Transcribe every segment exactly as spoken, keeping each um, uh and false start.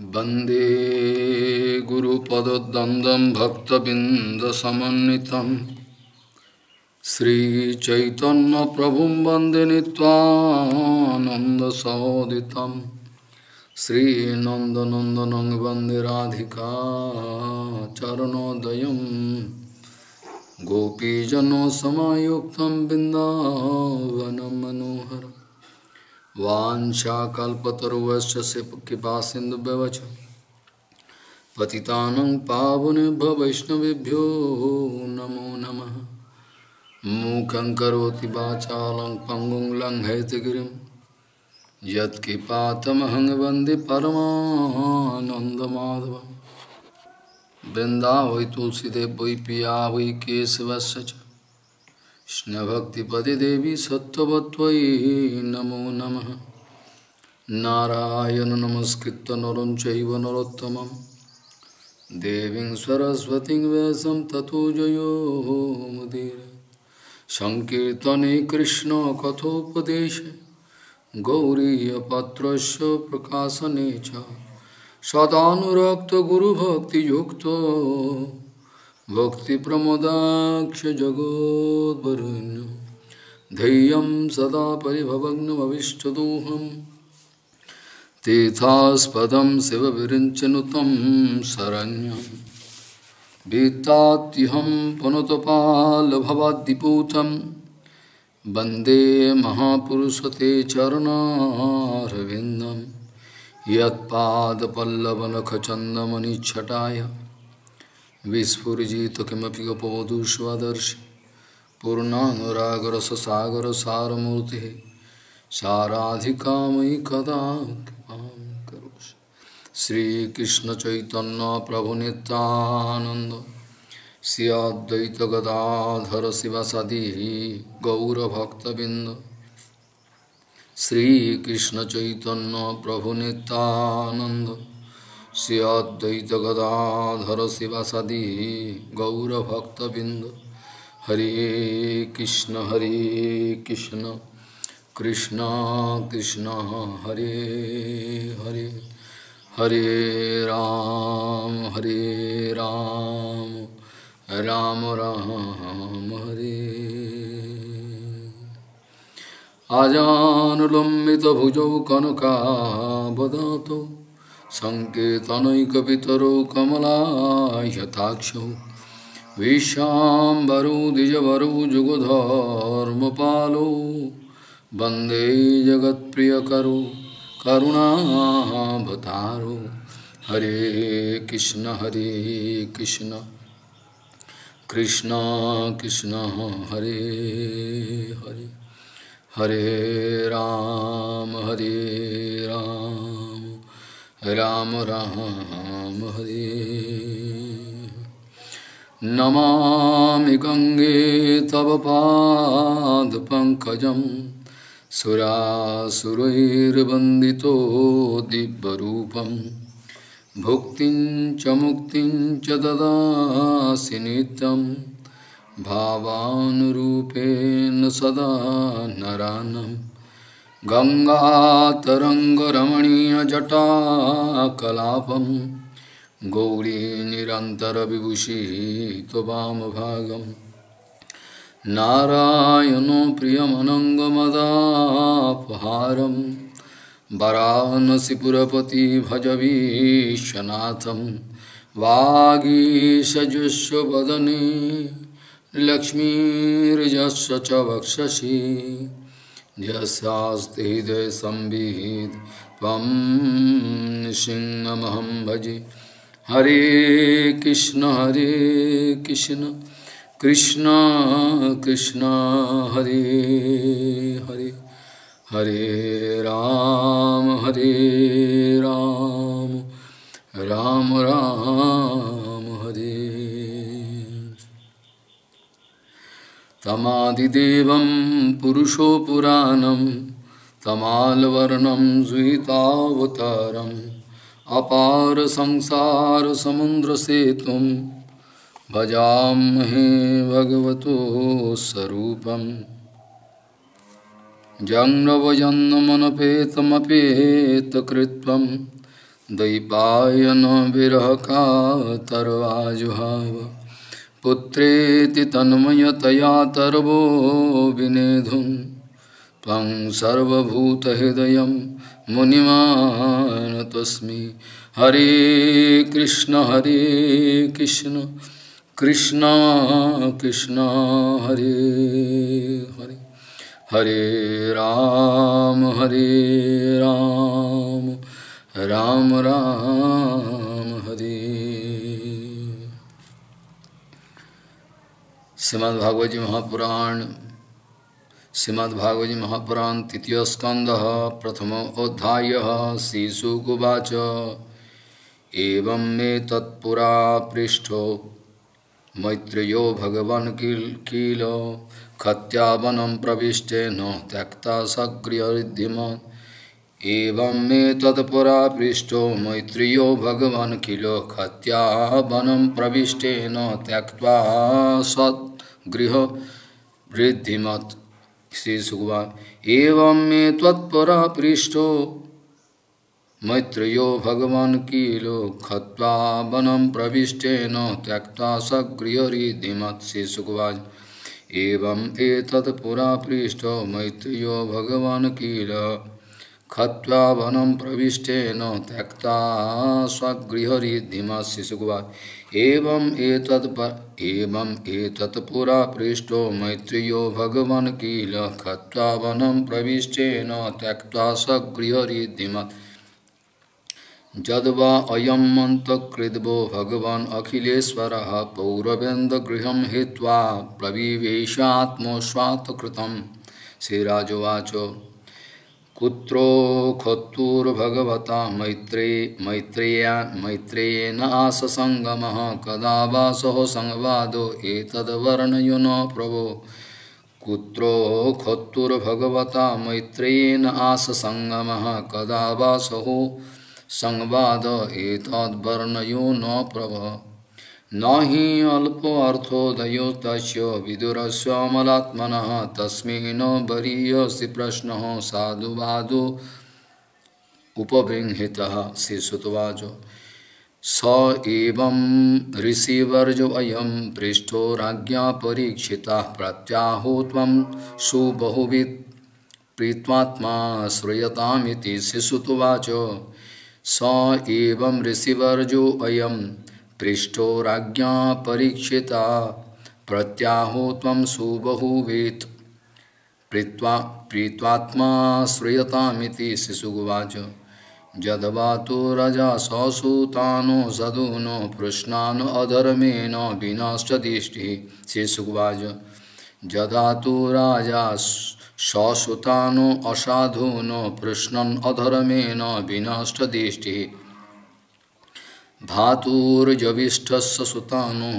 वंदे गुरुपदद्वन्द्वं भक्तबिंदसमन्वितं श्रीचैतन्यप्रभुं वन्दे नित्यानन्दसहोदितं श्रीनन्दनन्दनं वन्दे राधिका चरणोदयं गोपीजनसमायुक्तं बिन्दावनं मनोहरम् वाञ्छाकल्पतरुश्च कृपासिन्धुभ्यश्च पतितानं पावनेभ्यो वैष्णवेभ्यो नमो नमः। मूकं करोति वाचालं पङ्गुं लङ्घयितगिरिं यत्कृपातमहं वन्दे परमानन्दमाधवं। वृन्दावै तुलसीदेव वै पिया वै केशवस्य च कृष्णभक्तिपदे देवी सत्त्ववत्त्वयि नमो नमः। नारायण नमस्कृत्य नरं चैव नरोत्तमं देवीं सरस्वतीं व्यासं ततो जयो मुदीरये। संकीर्तने कृष्ण कथोपदेशे गौरीयपत्रस्य प्रकाशने च सदानुरक्तो गुरुभक्तियुक्तो भक्तिप्रमोदाक्ष जगोद्वरुण्य धैर्यं सदा परिभवग्नमविष्टदोहं तीर्थास्पदं शिवविरिञ्चनुतं शरण्यं वित्तात्यहं पुनतपालभवाद्दिपूतं वन्दे महापुरुषते चरणारविन्दं यत्पादपल्लवनखचन्दमनिच्छटाय विस्फुजित किमपि गपवधू स्वदर्शि पूर्णानुरागरससागर सारमूर्तिः साराधिका मयि कदा कृपां करोषि। श्रीकृष्ण चैतन्य प्रभु नित्यानंद श्री अद्वैत गदाधर शिवासादि गौरभक्तबिंद। श्रीकृष्ण चैतन्य प्रभु नित्यानंद श्री अद्वैत गदाधर शिवासादि गौरभक्तबिंद। हरे कृष्ण हरे कृष्ण कृष्ण कृष्ण हरे हरे हरे राम हरे राम राम राम हरे। आजानुलम्बितभुजौ कनकावदातौ संकेतनैकपितरौ कमलायताक्षौ विश्वाम्बरौ द्विजवरौ जुगधर्मपालौ वन्दे जगत्प्रियकरौ करुणावतारौ। हरे कृष्ण हरे कृष्ण कृष्ण कृष्ण हरे हरे हरे राम हरे राम राम राम हरे। नमामि गंगे तव पाद पंकजं सुरासुरैर्वन्दितो दिव्यरूपं भुक्तिं च मुक्तिं च ददासि नित्यं भावानुरूपेण सदा नरानं। गंगातरङ्गरमणीयजटाकलापं गौरी निरन्तरविभूषी त्ववामभागं। नारायणो प्रियमनङ्गमदापहारं वरानसीपुरपति भज विश्वनाथं। वागीशजुष्वदने लक्ष्मीर्यस्य च वक्षसि यस्यास्ति हृदये संविहित त्वं नृसिंहमहं भजे। हरे कृष्ण हरे कृष्ण कृष्ण कृष्ण हरे हरे हरे राम हरे राम राम राम हरे। तमादिदेवं पुरुषो पुराणं तमालवर्णं द्वैतावतारम् अपार संसार समुद्र सेतुं भजामहे भगवतो स्वरूपम्। जन्मवजन्मनपेतमपेतकृत्वं द्वैपायनो विरह कातरवाजुहाव पुत्रेति तन्मयतया तरवो विनेधुं त्वं सर्वभूतहृदयं मुनिमानतोऽस्मि। हरे कृष्ण हरे कृष्ण कृष्ण कृष्ण हरे हरे हरे राम हरे राम राम राम हरे। श्रीमद्भागवत जी महापुराण श्रीमद्भागवत जी महापुराण तृतीय स्कंध प्रथम अध्याय श्रीशुक उवाच एवं मे तत्पुरा पृष्ठो मैत्रेयो भगवान् किल किल खत्यावनं प्रविष्टेन त्यक्ता सगृहरिद्धिमान्। एवं मे तत्पुरा पृष्ठो मैत्रेयो भगवान् किल खत्यावनं प्रविष्टेन त्यक्त्वा सद्गृहरिद्धिमान्। श्री सुगवान् एवं मे त्वत्परा पृष्ठो मैत्रेयो भगवान् किलो खत्वा वनं प्रविष्टेन त्यक्त्वा सगृहरिद्धिमान्। श्री सुगवान् एवं एतत् पुरा पृष्ठो मैत्रेयो भगवान् किलो खत्वा वनं प्रविष्टेन त्यक्त्वा स्वगृहरिद्धिमान्। श्री सुगवान् एवं एतत् एवं एतत् पुरा पृष्ठो मैत्रेयो भगवान् किल खत्वा वनं प्रविष्टेन त्यक्त्वा स्वगृहरिद्धिमान्। जद्वा अयं मन्तकृद्वो भगवान् अखिलेश्वरः पौरवेन्द्रगृहं हित्वा प्रविवेशात्मस्वात्कृतं। श्रीराजोवाच कुत्रो खोत्तुर्भगवता मैत्रे मैत्रेया मैत्रेयेण आससङ्गमः कदा वा सः संवादो एतद्वर्णयो न प्रभो। कुत्रो खोत्तुर्भगवता मैत्रेयेण आससङ्गमः कदा वा सः संवाद एतद्वर्णयो न प्रभो। न हि अल्पो अर्थोदयो तस्य विदुरस्य मलात्मनः तस्मिन् वरीयसि प्रश्नः साधुवादो उपबृंहितः। श्रीसुतवाच स एवं ऋषिवर्यो अयं पृष्ठो राज्ञा परीक्षितः प्रत्याहो त्वं सुबहुविध प्रीत्वात्मा श्रूयतामिति। श्रीसुतवाच स एवं ऋषिवर्यो अयं पृष्ठो राज्ञा परीक्षिता प्रत्याहो त्वं सुबहुविध प्रीत्वा प्रीत्वात्मा श्रूयतामिति। शिशुगुवाच जद्वा तु राजा ससूतानो सदूनो पृश्नानो अधर्मेण विनष्टदृष्टिः। शिशुगुवाच जदा तु राजा ससुतानो असाधूनो पृश्नन् अधर्मेण विनष्टदृष्टिः भातुर्जविष्ठस्य सुतानो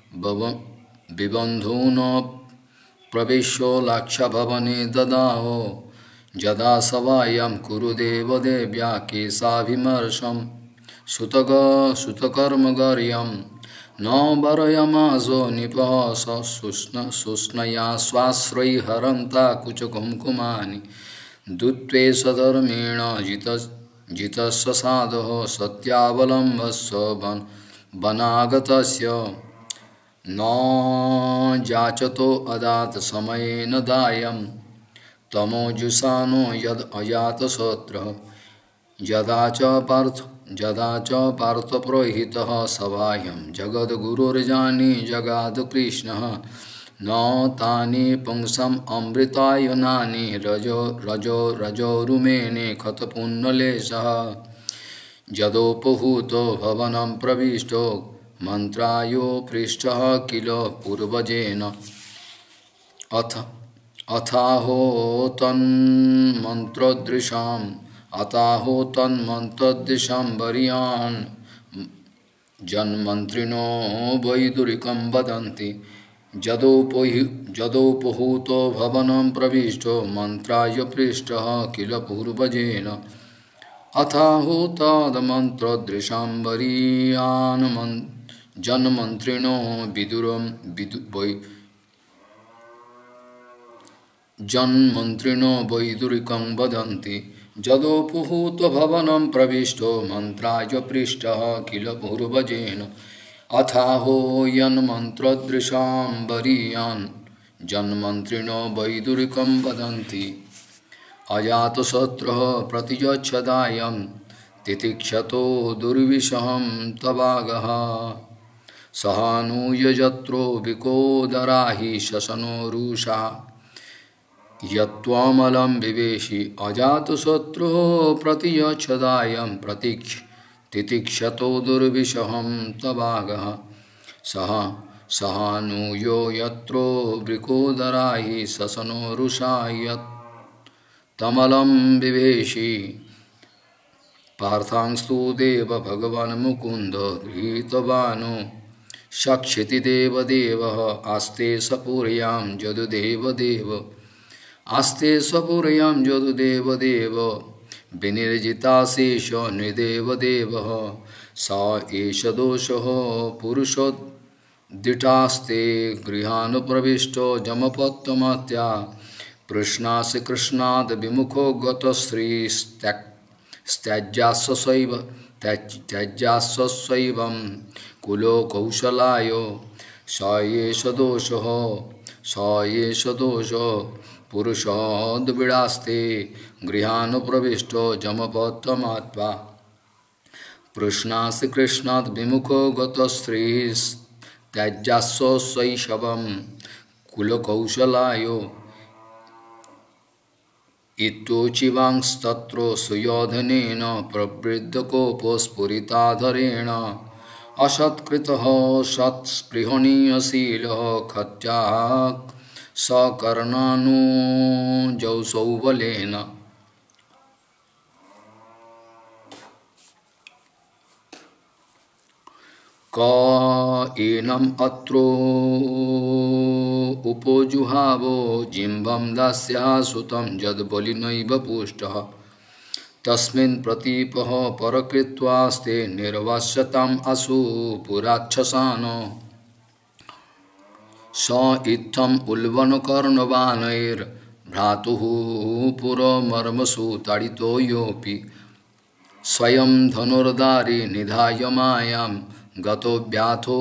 विबन्धूनो प्रविश्यो लाक्षाभवने ददाहो। जदा सवायं कुरुदेव देव्या केशाभिमर्शं सुतग सुतकर्मगर्यं न वरयमासो निपः सुष्णया स्वाश्रयी हरन्ता कुचकुङ्कुमानि दुत्वे सधर्मेण जित जितस्य साधो सत्यावलम्बस्य वन वनागतस्य न जाचतो अदात समयेन दायं तमोजुषानो यद अजातशत्रुः। यदा च पार्थ यदा च पार्थप्रोहितः सभाह्यं जगद्गुरुर्जानि जगाद कृष्णः न तानि पुंसम् अमृतायनानि रजो रजो रजोरुमेने खतपुण्डलेशः। यदोपहूतो भवनं प्रविष्टो मन्त्रायो पृष्ठः किल पूर्वजेन अथ अथाहो तन्मन्त्रोदृशाम् अताहो तन्मन्त्रोदृशां वरीयान् जन्मन्त्रिणो वैदुरिकं वदन्ति। जदोपहि जदोपहूतो भवनं प्रविष्टो मन्त्राय पृष्ठः किल पूर्वजेन अथाहो तन्मन्त्रोदृशां वरीयान् जन्मन्त्रिणो विदुरं विदु वै जन्मन्त्रिणो वैदुरिकं वदन्ति। जदोपुहूत भवनं प्रविष्टो मन्त्राय पृष्टः किल पूर्वजेन अथाहो यन्मन्त्रदृशां वरीयान् जन्मन्त्रिणो वैदुरिकं वदन्ति अजातशत्रुः प्रतिजच्छदायं तितिक्षतो दुर्विषहं तवागः सहानूय यत्रो विकोदराहि शशनो रुषा यत्त्वमलं विवेशि अजातशत्रुः प्रतियच्छदायं प्रतीक्ष तितिक्षतो दुर्विषहं तवागः सह सहानूयो यत्रो वृकोदराहि शशनो रुषा यत्तमलं विवेशि पार्थांस्तु देव भगवान् मुकुन्द गृहीतवानो शक्षिति देवदेवः आस्ते सपुर्यां यदुदेवदेव आस्ते सपुर्यां यदुदेवदेव विनिर्जिताशेष नृदेवदेवः स एष दोषः पुरुषोद्दिष्टास्ते गृहानुप्रविष्टो जमपत्तमत्या पृष्णासि कृष्णाद् विमुखो गतश्रीस्त्यक् त्यज्यास्वैव त्यज्यास्वैवं कुलो कौशलायो स एष दोषः स एष दोषो पुरुषोद्विडास्ते गृहानुप्रविष्टो जमपत्तमात्वा पृष्णासि कृष्णात् विमुखो गतश्रीस्त्यज्यास्वैषवं कुलकौशलायो इत्योचिवांस्तत्रो सुयोधनेन प्रवृद्धकोपस्फुरिताधरेण असत्कृतः सत्स्पृहणीयशीलः खच्चाक् सकर्णानुजौसौ बलेन क एनम् अत्रो उपोजुहावो जिम्बं दास्याः सुतं यद्बलिनैव पुष्टः तस्मिन् प्रतीपः परकृत्वास्ते निर्वास्यताम् असु पुराच्छसानो स इत्थम् उल्बणकर्णबाणैर्भ्रातुः पुरमर्मसु ताडितो योऽपि स्वयं धनुर्धारी निधाय मायां गतो व्याथो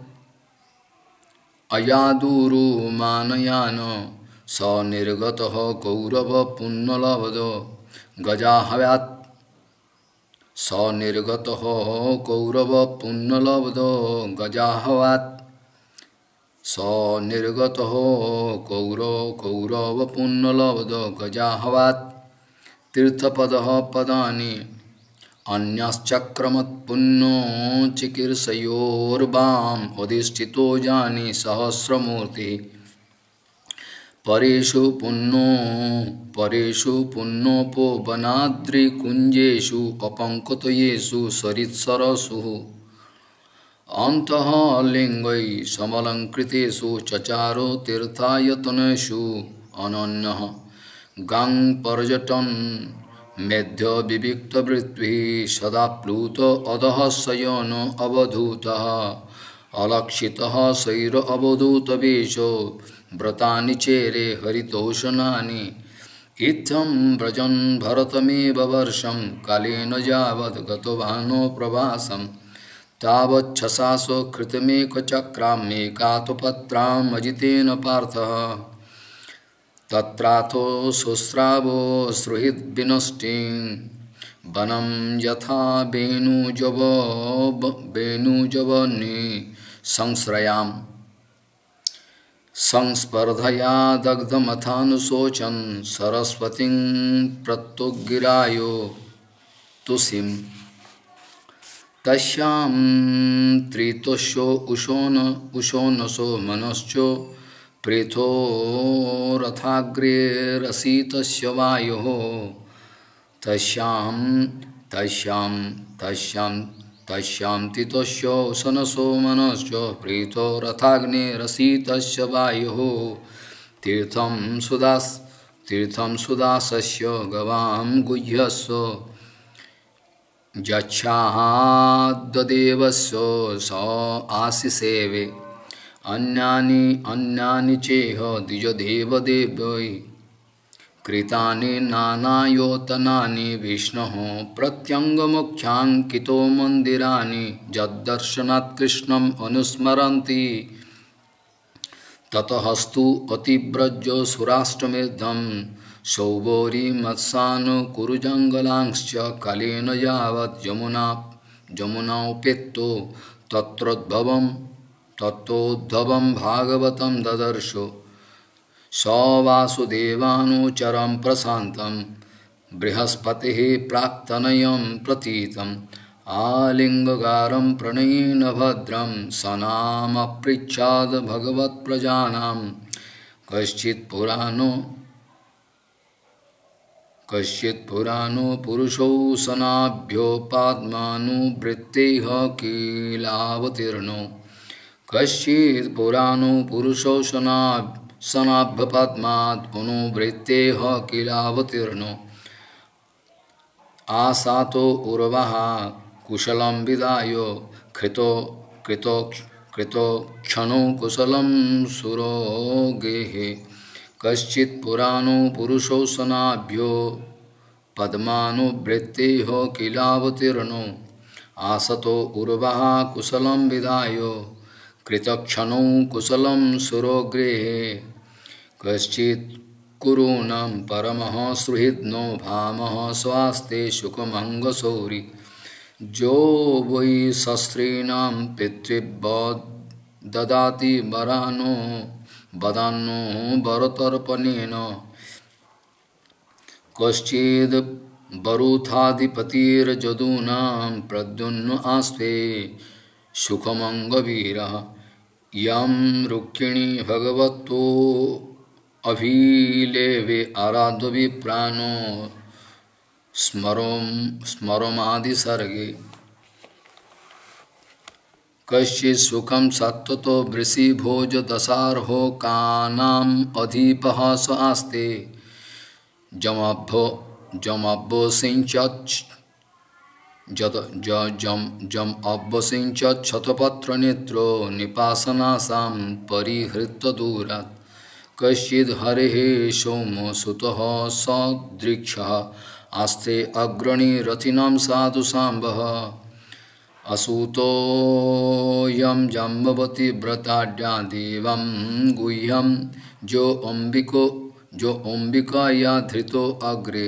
अयादुरुमानयान स निर्गतः कौरवपुन्नलब्धो गजाहव्यात् स निर्गतः कौरवपुन्नलब्धो गजाहवात् स निर्गतः कौरव कौरवपुन्नलब्धो गजाहवात् तीर्थपदः पदानि अन्यश्चक्रमत्पुन्नो चिकीर्षयोर्वाम् अधिष्ठितो जानि सहस्रमूर्ति परेषु पुन्नो परेषु पुन्नोपो वनाद्रिकुञ्जेषु अपङ्कतयेषु सरित्सरसु अन्तः लिङ्गै समलङ्कृतेषु चचारो तीर्थायतनेषु अनन्यः गाङ्पर्यटन् मेध्य विविक्तवृत्तिः सदा प्लूत अधः शयनो अवधूतः अलक्षितः शैर अवधूतवेशो व्रतानि चेरे हरितोषणानि इत्थं व्रजन् भरतमेव वर्षं कालेन यावद् गतवानो प्रवासं तावच्छसासो कृतमेकचक्रामेकातपत्राम् अजितेन पार्थः तत्राथो शुश्रावो सुहृद्विनष्टिं वनं यथा वेणुजव वेणुजवनि संश्रयां संस्पर्धया दग्धमथानुशोचन् सरस्वतीं प्रत्युग्गिरायो तुषिं तस्यां त्रितोषो उशोन उशोनसो मनश्चो पृथो रथाग्रे रसितस्य वायोः तस्यां तस्यां तस्यां तस्यां तितस्य सनसो मनश्च पृथो रथाग्ने रसितस्य वायोः तीर्थं सुदास तीर्थं सुदासस्य गवां गुह्यस्य यच्छाद्देवस्य स आशिसेवे अन्यानि अन्यानि चेह द्विजदेवदेवै कृतानि नानायोतनानि विष्णोः प्रत्यङ्गमुख्याङ्कितो मन्दिराणि यद्दर्शनात् कृष्णम् अनुस्मरन्ति ततस्तु अतिव्रजो सुराष्ट्रमेधं सौभोरिमत्सानुकुरुजङ्गलांश्च कालेन यावत् यमुना यमुनोपेतो तत्रोद्भवं तत्रोद्भवं भागवतं ददर्शो स वासुदेवानुचरं प्रशान्तं बृहस्पतिः प्राक्तनयं प्रतीतम् आलिङ्गकारं प्रणयेन भद्रं स नामपृच्छाद् भगवत्प्रजानां कश्चित् पुराणो कश्चित् पुराणो पुरुषो सनाभ्योपात्मानुवृत्तेः किलावतीर्णो कश्चित् पुराणो पुरुषो सनाभ्य सनाभ्यपात्मात् पुनोवृत्तेः किलावतीर्णो आसातो उर्वः कुशलं विदाय कृतो कृतो कृतो क्षणो कुशलं सुरो गेहे कश्चित् पुराणो पुरुषो सनाभ्यो पद्मानुवृत्तेः किलावतीर्णो आसतो उर्वः कुशलं विदाय कृतक्षणो कुशलं सुरो गृहे कश्चित् कुरूणं परमः सुहृद्नो भामः स्वास्ते शुकमङ्गसौरि जो वै शस्त्रीणां पितृव्यः ददाति वरानो वदान्नो वरतर्पणेन कश्चिद् वरुथाधिपतिर्जदूनां प्रद्युम्न आस्ते सुखमङ्गवीरः यं रुक्मिणी भगवतो अभिलेवे आराध्य विप्राणो स्मरोम स्मरोमादिसर्गे कश्चित् सुखं सत्त्वतो वृषिभोज दशार्हो कानाम् अधिपः स आस्ते जमभ्यो जमभ्यो सिञ्चत् जत ज जम जम अब्बसिंचत् शतपत्र नेत्रो निपासनासां परिहृत्य दूरात् कश्चिद् हरेः सोमो सुतः सदृक्षः आस्ते अग्रणी रथिनां साधु सांबः असुतो यं जम्बवती व्रताढ्या देवं गुह्यं जो अंबिको जो अंबिकाया धृतो अग्रे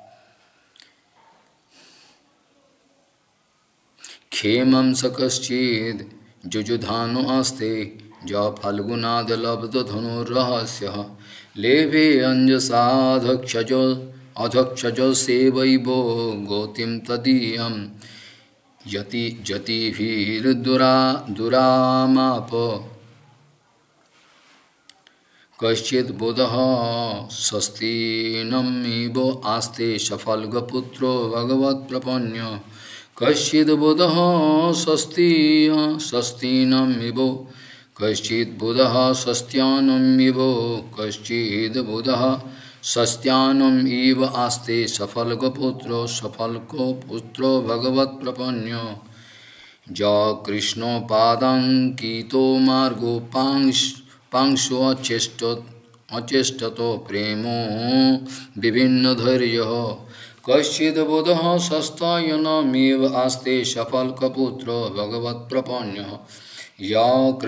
क्षेमं स कश्चिद् जुजुधानो आस्ते ज फाल्गुनाद् लब्धधनुर्रहस्यः लेभे अञ्जसाधक्षजो अधक्षजो सेवैवो गोतिं तदीयं यति जतिभिर्दुरा दुरामाप कश्चिद् बुधः स्वस्तिनमिव आस्ते सफल्गपुत्रो भगवत्प्रपन्नः कश्चिद् बुधः स्वस्ति स्वस्तिनमिव कश्चिद् बुधः स्वस्त्यानमिव कश्चिद् बुधः स्वस्त्यानम् इव आस्ते सफल्गपुत्रो सफल्को पुत्रो भगवत्प्रपन्नः ज कृष्णोपादाङ्कितो मार्गो पांश पांशो अचेष्ट अचेष्टतो प्रेमो विभिन्नधैर्यः कश्चिद् बुधः स्वस्तायनमेव आस्ते सफल्कपुत्रो भगवत्प्रपन्नः या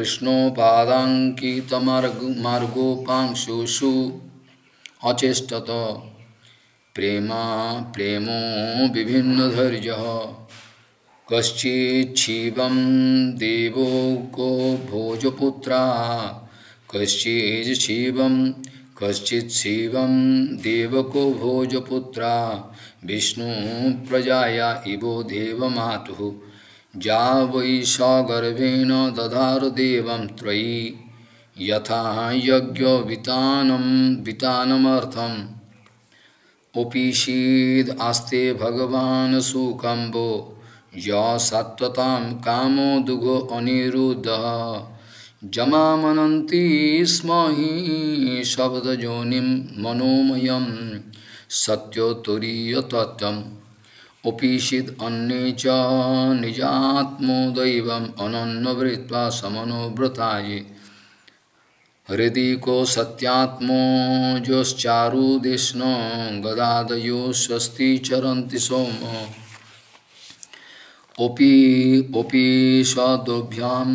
कृष्णोपादाङ्कितमार्गो पांशुषु अचेष्टत प्रेमा प्रेमो विभिन्नधैर्यः कश्चित् शिवं देवो को भोजपुत्रा कश्चित् शिवं कश्चित् शिवं देवको भोजपुत्रा विष्णु प्रजाया इवो देवमातुः जा वै सगर्भेण दधार देवं त्रयी यथा यज्ञवितानं वितानमर्थम् उपीषीद् आस्ते भगवान् सुकम्बो या सत्वतां कामो दुघो अनिरुद्धः जमामनन्ति स्म हि शब्दयोनिं मनोमयं सत्योत्तरीयतत्त्वम् उपीषिद् अन्ये च निजात्मो दैवम् अनन्यवृत्त्वा समनोव्रताये हृदि को सत्यात्मो जोश्चारुदिष्णो गदादयो स्वस्ति चरन्ति सोम ओपी ओपी सदोभ्याम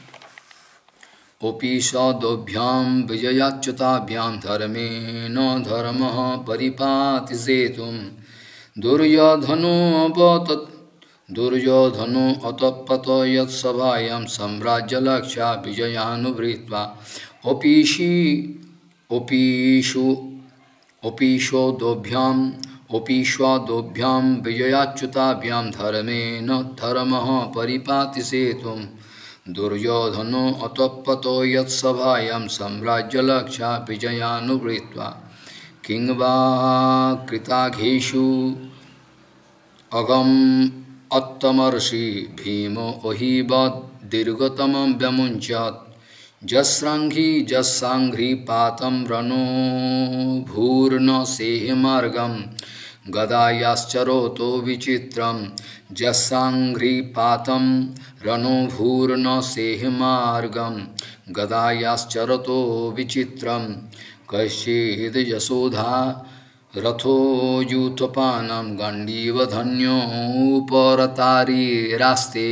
ओपि सदोभ्यां विजयाच्युताभ्यां धर्मेण धर्मः परिपाति सेतुं दुर्योधनो अवतत् दुर्योधनो अतपत यत्सभायां सम्राज्यलक्ष्या विजयानुवृत्त्वा ओपिषि ओपिषु ओपिषोदोभ्यां ओपिष्वादोभ्यां विजयाच्युताभ्यां धर्मेण धर्मः परिपाति सेतुं दुर्योधनो अतपतो यत्सभायां सम्राज्यलक्ष्या विजयानुवृत्त्वा किं वा कृताघेषु अगम अत्तमर्षि भीमो ओहिवद् दीर्घतमं व्यमुञ्चत् जस्रंघ्रि जस्साङ्घ्रिपातं रणो भूर्न सेहिमार्गं गदायाश्चरोतो विचित्रं जस्साङ्घ्रिपातं रणो भूर्न सेहिमार्गं गदायाश्चरतो विचित्रं कश्चिद् यशोधा रथो यूथपानं गण्डीवधन्योपरतारिरास्ते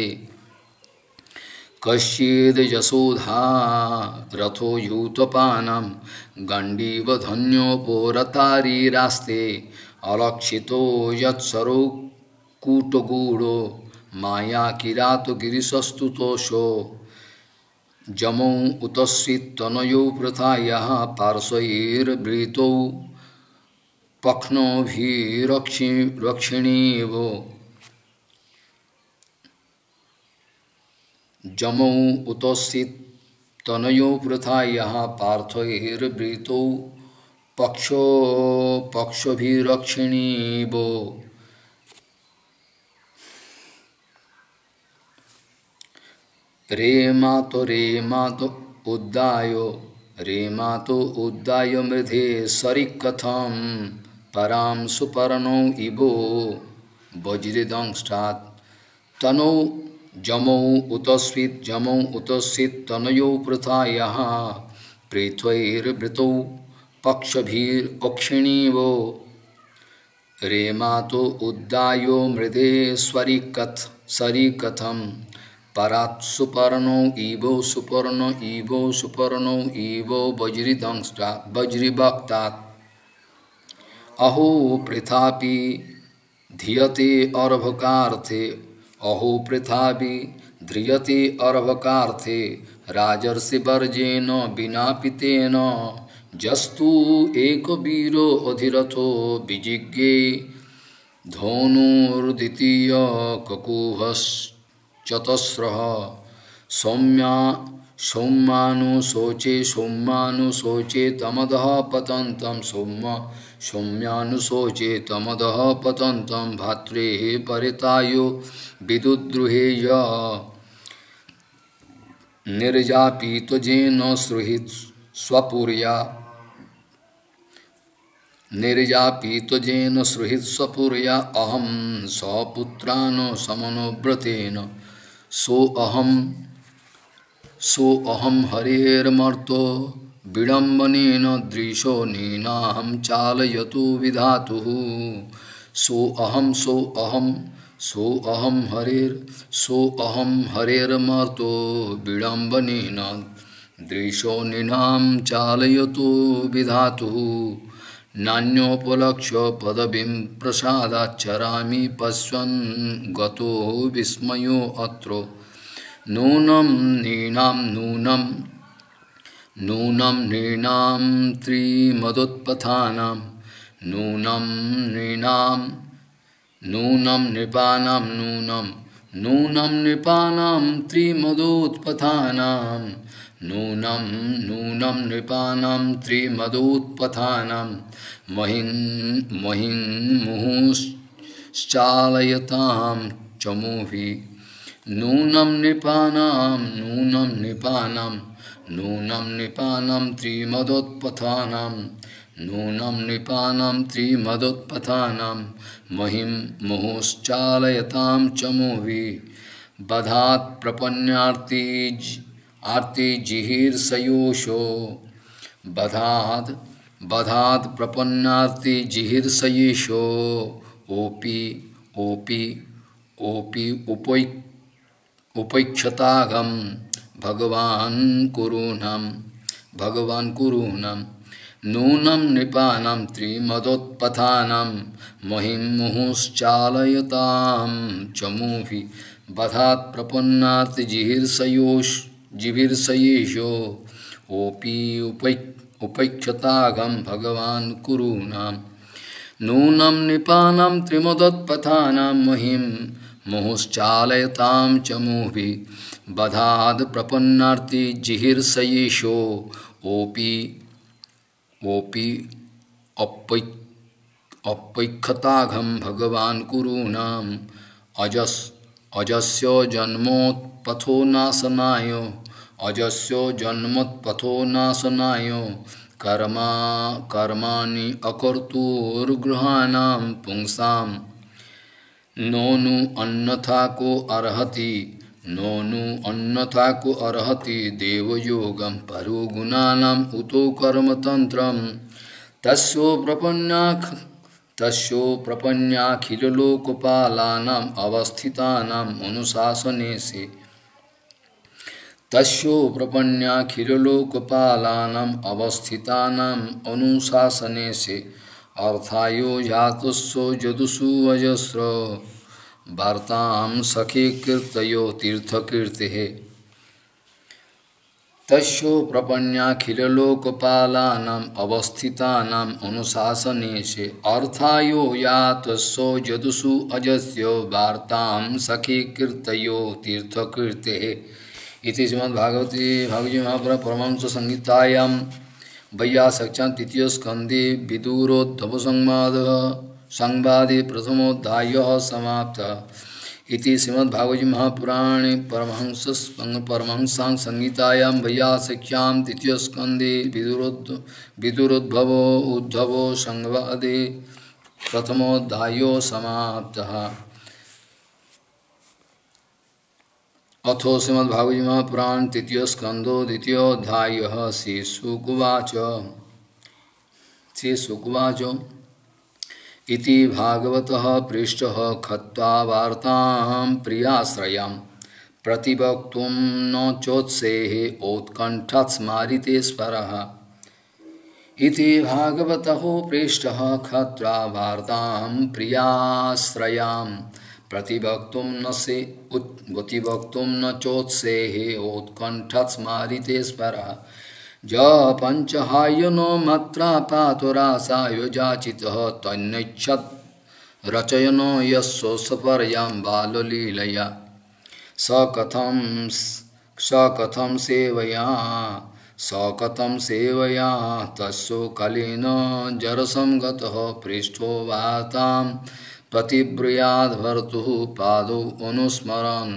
कश्चिद् यशोधा रथो यूथपानं गण्डीवधन्योपरतारिरास्ते अलक्षितो यत्सरो कूटगूढो माया किरातो गिरिशस्तुतोषो जमौ उतस्वित्तनयो प्रथायाः पार्श्वैर्वृतौ पक्ष्णोभिरक्षि रक्षिणीवो जमौ उतस्वित्तनयो प्रथायाः पार्श्वैर्वृतौ पक्षो पक्षोभिरक्षिणीवो रे मातो रे मातो उद्दायो रे मातो उद्दायो मृधे सरिकथं परां सुपर्णो इवो वज्रदंष्टात् तनौ जमौ उतस्वित् जमौ उतस्वित् तनयो प्रथायाः पृथ्वैर्वृतौ पक्षभिरक्षिणीवो रे मातो उद्दायो मृधे स्वरिकथ सरिकथं परात् सुपर्णो इवो सुपर्णो इवो सुपर्णो इवो वज्रदंष्टात् वज्रवक्तात् अहो पृथापि धियते अर्भकार्थे अहो पृथापि ध्रियते अर्भकार्थे राजर्षिवर्जेन विना पितेन जस्तु एकवीरो अधिरथो विजिज्ञे धनुर्द्वितीय ककुभश्चतस्रः सौम्या सौम्यानुशोचे सौम्यानुशोचे तमदः पतन्तं सौम्य सौम्यानुशोचे तमदः पतन्तं भात्रे परितायो विदुद्रुहेय निर्जापितजेन सुहृत् स्वपुर्या निर्जापितजेन सुहृत् स्वपुर्या अहं स्वपुत्रान् समनुव्रतेन सोऽहं सोऽहं हरेर्मर्तो विडम्बनेन दृशो नीनाहं चालयतु विधातुः सोऽहं सोऽहं सोऽहं हरेर् सोऽहं हरेर्मर्तो विडम्बनेन दृशो नीनां चालयतु विधातुः नान्योपलक्ष्य पदवीं प्रसादाच्चरामि पश्यन् गतो विस्मयो अत्रो नूनं नीनां नूनं नूनं नीनां त्रिमदोत्पथानां नूनं नीनां नूनं नृपानां नूनं नूनं नृपानां त्रिमदोत्पथानां नूनं नूनं नृपानां त्रिमदोत्पथानां महिं महिं मुहुश्चालयतां चमूभिः नूनं नृपानां नूनं नृपानां नूनं नृपानां त्रिमदोत्पथानां नूनं नृपानां त्रिमदोत्पथानां महिं मुहुश्चालयतां चमूभिः बधात् प्रपन्नार्ति आर्ति जिहीर्षयोषो बधाद बधाद प्रपन्नार्ति जिहीर्षयेषो ओपि ओपि ओपि उपै उपैक्षतागम भगवान कुरुणम भगवान कुरुणम नूनम नृपानां त्रिमदोत्पथानां महिं मुहुश्चालयतां चमूभि बधात् प्रपन्नात् जिहीर्षयोष जिहीर्षयेषो ओपि उपै उपैक्षतागम भगवान कुरुणाम नूनम नृपानां त्रिमदोत्पथानां महिं मुहुश्चालयतां चमूभि बधाद् प्रपन्नार्ति जिहीर्षयेषो ओपि ओपि अपै अपैक्षताघं भगवान कुरुणाम अजस अजस्य जन्मोत्पथो नाशनाय अजस्य जन्मोत्पथो नाशनाय कर्मा कर्माणि अकर्तुर्गृहाणां पुंसां नोनु अन्यथा को अर्हति नोनु अन्यथा को अर्हति देवयोगं परो गुणानाम् उतो कर्मतन्त्रं तस्यो प्रपन्नाख तस्यो प्रपन्नाखिलोकपालानाम् अवस्थितानाम् अनुशासने से तस्यो प्रपन्नाखिलोकपालानाम् अवस्थितानाम् अनुशासने से अर्थायो जातस्यो जदुषु अजस्र वार्तां सखे कीर्तयो तीर्थकीर्तिः तस्यो प्रपन्नाखिलोकपालानाम् अवस्थितानाम् अनुशासने से अर्थायो यातस्यो जदुषु अजस्यो वार्तां सखे कीर्तयो तीर्थकीर्तिः इति श्रीमद्भागवते भागवते महापुराणे परमहंस संहितायां वैयासक्यां तृतीय स्कंदे विदुरोद्धव संवाद संवादे प्रथमोध्यायः समाप्तः इति श्रीमद्भागवते महापुराणे परमहंस परमहंसां संहितायां वैयासक्यां तृतीय स्कंदे विदुरोद्ध विदुरोद्धव उद्धव संवादे प्रथमोध्यायः समाप्तः। अथो श्रीमद्भागवते महापुराणे तृतीय स्कंदो द्वितीयोऽध्यायः श्रीशुकुवाच श्रीशुकुवाच इति भागवतः पृष्ठः खत्वा वार्तां प्रियाश्रयां प्रतिवक्तुं न चोत्सेहे औत्कण्ठात् स्मारिते स्परः इति भागवतः पृष्ठः खत्वा वार्तां प्रियाश्रयां प्रतिवक्तुं न से गतिवक्तुं न चोत्सेहे औत्कण्ठात् स्मारिते स्परः ज पंचहायनो मत्रा पातुरासाय जाचितः तन्नैच्छत् रचयनो यस्सो सपर्यां बाललीलया स कथं स कथं सेवया स कथं सेवया तस्सो कालेन जरसं गतः पृष्ठो वातां प्रतिब्रूयाद् भर्तुः पादौ अनुस्मरन्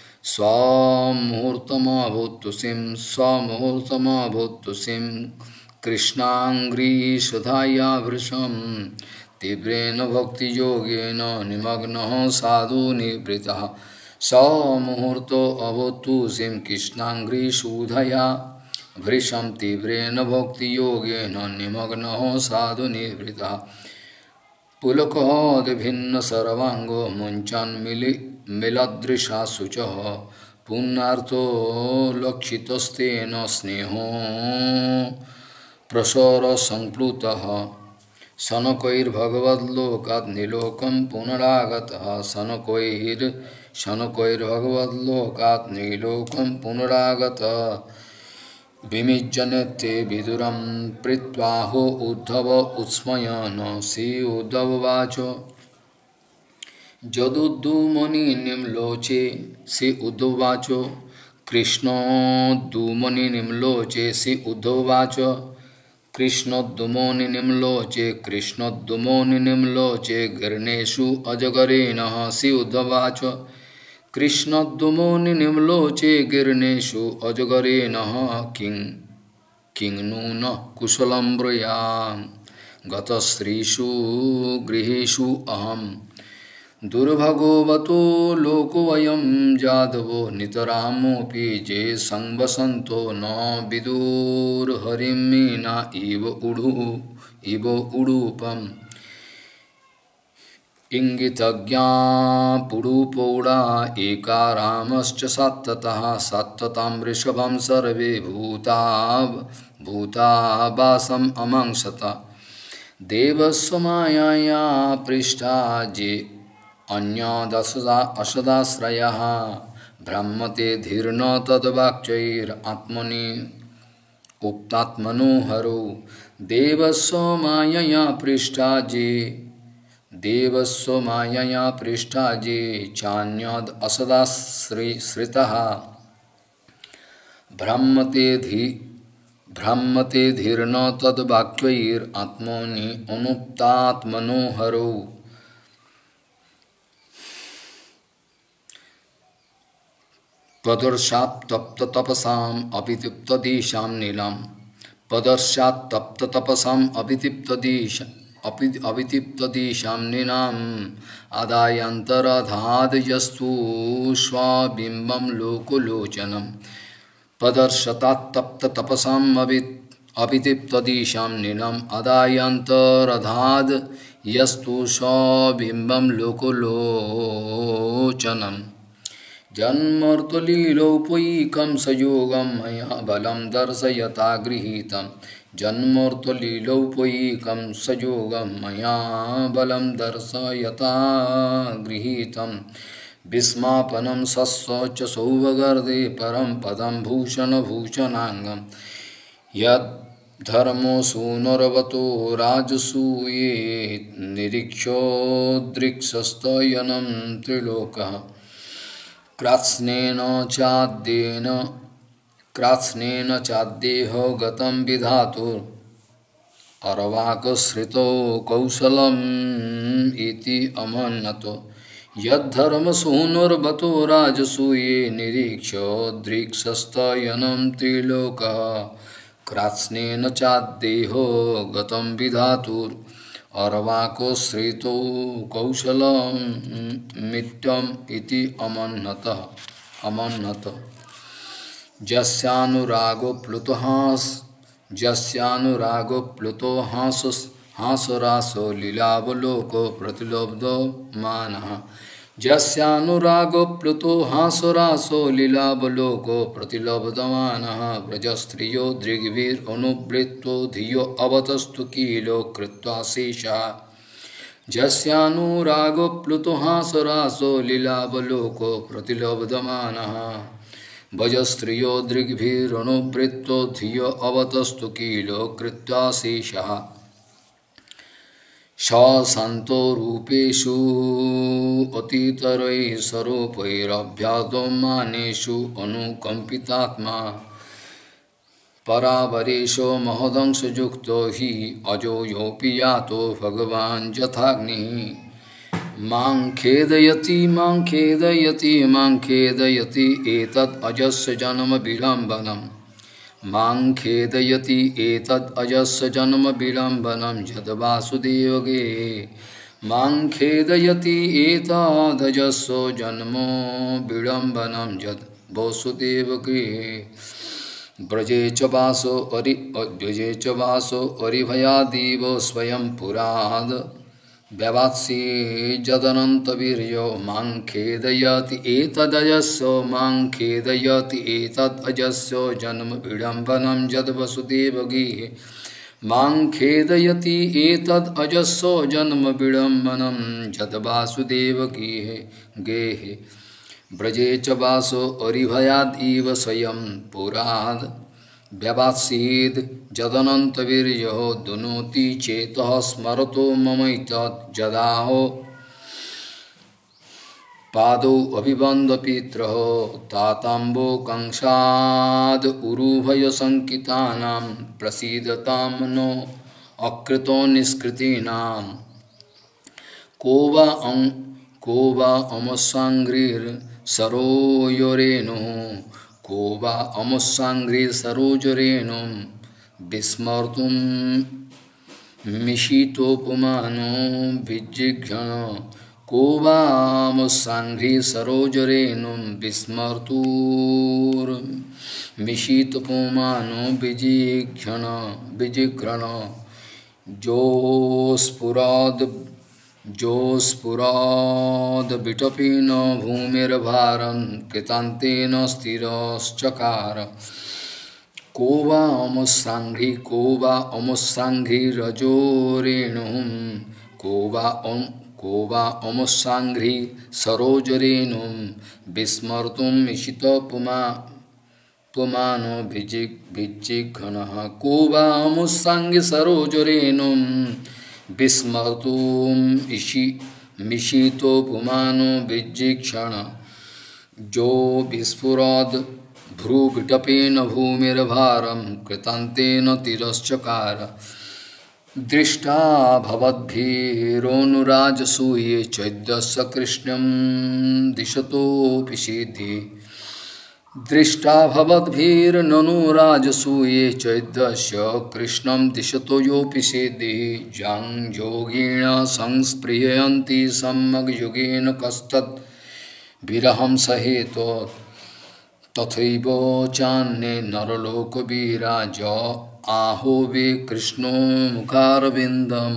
स्वमुहूर्तमभूत्तुषिं स्वमुहूर्तमभूत्तुषिं कृष्णाङ्घ्रिशोधाया वृषं तीव्रेण भक्तियोगेन निमग्नः साधु निवृत्तः स्वमुहूर्तो अभूत्तुषिं कृष्णाङ्घ्रिशोधया वृषं तीव्रेण भक्तियोगेन निमग्नः साधु निवृत्तः पुलकोद्भिन्न सर्वांगो मुञ्चन् मिलि मिलदृशा शुचः पुण्यार्थो लक्षितस्तेन स्नेहो प्रसरसंप्लुतः शनकैर्भगवद्लोकात् निलोकं पुनरागतः शनकैर् शनकैर्भगवद्लोकात् निलोकं पुनरागतः विमिज्जनते विदुरं प्रीत्वाहो उद्धव उत्स्मयन् श्री उद्धववाच जदुद्दुमनिनिम्लोचे श्री उद्धववाच कृष्णोद्दुमनिनिम्लोचे श्री उद्धववाच कृष्णोद्दुमनिनिम्लोचे कृष्णोद्दुमनिनिम्लोचे गर्णेषु अजगरेणः श्री उद्धववाच कृष्णोद्दुमनिनिम्लोचे गिर्नेषु अजगरेणः किं किं नून कुशलं ब्रूयां गतश्रीषु गृहेषु अहं दुर्भगोवतो लोकोऽयं जादवो नितरामोऽपि जे संवसन्तो न विदुर्हरिं मीना इव उडु इव उडुपम् इंगितज्ञा पुरुपौडा एकारामश्च सत्ततः सत्ततां वृषभं सर्वे भूता भूता वासम् अमंसत देवस्व मायया पृष्ठा जे अन्यादसदा असदाश्रयः ब्रह्मते धीर्न तद्वाक्यैरात्मनि उक्तात्मनोहरो देवस्व मायया पृष्ठा जे देवस्व मायया पृष्ठा जे चान्यद असदाश्रितः ब्रह्मते धी ब्रह्मते धीर्न तद्वाक्यैरात्मनि अनुक्तात्मनोहरो पदर्शात् तप्त तपसाम अभितिप्त देशाम नीलम पदर्शात् तप्त तपसाम अभितिप्त देश अभितिप्त देशाम नीलम आदायंतराधाद यस्तु स्वाबिंबम लोकलोचनम पदर्शतात् तप्त तपसाम अभितिप्त देशाम नीलम आदायंतराधाद यस्तु स्वाबिंबम लोकलोचनम जन्मर्तलीलोपैकं सयोगं मया बलं दर्शयता गृहीतं जन्मर्तलीलोपैकं सयोगं मया बलं दर्शयता गृहीतं विस्मापनं सस्व च सौभगर्दे परं पदं भूषणभूषणाङ्गं यद्धर्मो सूनरवतो राजसूये निरीक्षोद्रिक्सस्तयनं त्रिलोकः कृत्स्नेन चाद्येन कृत्स्नेन चाद्येह गतं विधातुर अर्वाकश्रितो कौशलम् इति अमन्यतो यद्धर्मसूनुर्वतो राजसूये निरीक्ष्य दृक्सस्तयनं त्रिलोकः कृत्स्नेन चाद्येहो गतं विधातुर अर्वाको श्रितो कौशलम मित्यम इति अमन्नतः अमन्नतः जस्यानुरागो प्लुतो हास जस्यानुरागो प्लुतो हास हासरासो लीलावलोको प्रतिलोभदो मानः जस्यानुरागो प्लुतो हासरासो लीलावलोको प्रतिलोभदमानः व्रजस्त्रियो दृग्भिरनुवृत्तो धियो अवतस्तु कीलो कृत्वा शेषः जस्यानुरागो प्लुतो हासरासो लीलावलोको प्रतिलोभदमानः भजस्त्रियो दृग्भिरनुवृत्तो धियो अवतस्तु कीलो कृत्वा शेषः शासंतो रूपेषु अतितरैः स्वरूपैरभ्यादो मानेषु अनुकंपितात्मा परावरेशो महदंशयुक्तो हि अजो योऽपि यातो भगवान् यथाग्निः मां खेदयति मां खेदयति मां खेदयति एतद् अजस्य जन्म विलम्बनम् मां खेदयति एतद् अजस्य जन्म विलम्बनं यद् वासुदेवगे मां खेदयति एतदजस्य जन्म विलम्बनं यद् वासुदेवगे ब्रजे च वासो अरि ब्रजे च वासो अरिभयादीव स्वयं पुराद व्यवात्सी जदनन्तवीर्यो मां खेदयति एतदजस्य मां खेदयति एतदजस्य जन्म विडम्बनं यद् वसुदेवगेः मां खेदयति एतदजस्य जन्म विडम्बनं यद् वासुदेवगेः गेः ब्रजे च वासो अरिभयादिव स्वयं पुराद व्यवात्सीद जदनन्तवीर्यो दुनोति चेतः स्मरतो ममैतद् जदाहो पादौ अभिबन्धपित्रः ताताम्बो कंसाद उरुभयशङ्कितानां प्रसीदतां नो अकृतो निष्कृतीनां को वा अं को वा अमस्साङ्घ्रिर्सरोयोरेणुः को वा अमुस्साङ्घ्रिसरोजरेणु विस्मर्तुं मिशितोपमानो विजिघ्न को वा मुस्साङ्घ्रि सरोजरेणुं विस्मर्तुर्मिषितपुमानो विजिघ्रण विजिघ्रण जोस्फुरद् जोस्फुरद्विटपेन भूमिर्भारं कृतान्तेन स्थिरश्चकार को वा अमुस्साङ्घ्रि को वा अमुस्साङ्घ्रि रजोरेणुं को वा अम को वा अमुस्साङ्घ्रि सरोजरेणुं विस्मर्तुं मिषितपुमा पुमानो भिजिक् भिजिघ्नः को वा अमुस्साङ्घ्रि सरोजरेणुं विस्मर्तुं इषि मिषितो पुमानो विजिक्षण जो विस्फुरद् भ्रूविटपेन भूमिर्भारं कृतान्तेन तिरश्चकार दृष्टा भवद्भिरोनुराजसूये चैद्यस्य कृष्णं दिशतोऽपि सिद्धि दृष्टा भवद्भिर्ननुराजसूये चैद्यस्य कृष्णं दिशतो योऽपि सिद्धिः जं योगेण संस्पृहयन्ति सम्यग् योगेन कस्तद् विरहं सहेतो तथैव चान्ये नरलोकवीराज आहो वे कृष्णो मुखारविन्दं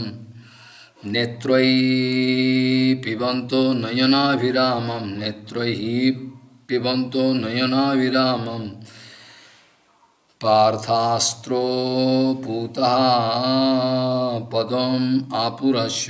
नेत्रैः पिबन्तो नयनाभिरामं नेत्रैः पिबन्तो नयनाभिरामं पार्थास्त्रो पूतः पदम् आपुरस्य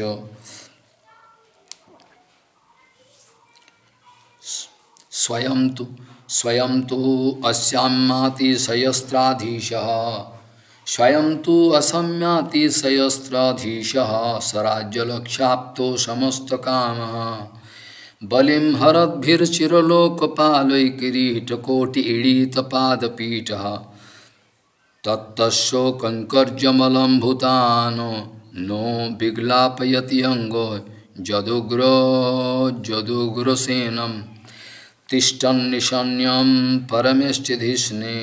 स्वयं तु स्वयं तु अस्याम्नातिशयस्त्राधीशः स्वयं तु असम्यातिशयस्त्राधीशः स्वराज्यलक्ष्याप्तो समस्तकामः बलिं हरद्भिर्चिरलोकपालै किरीटकोटिईडितपादपीठः तत्तस्य कङ्कर्जमलं भूतानो नो विग्लापयति अङ्गो जदुग्रो जदुग्रसेनं तिष्ठन्निशन्यं परमेष्ठिधिष्णे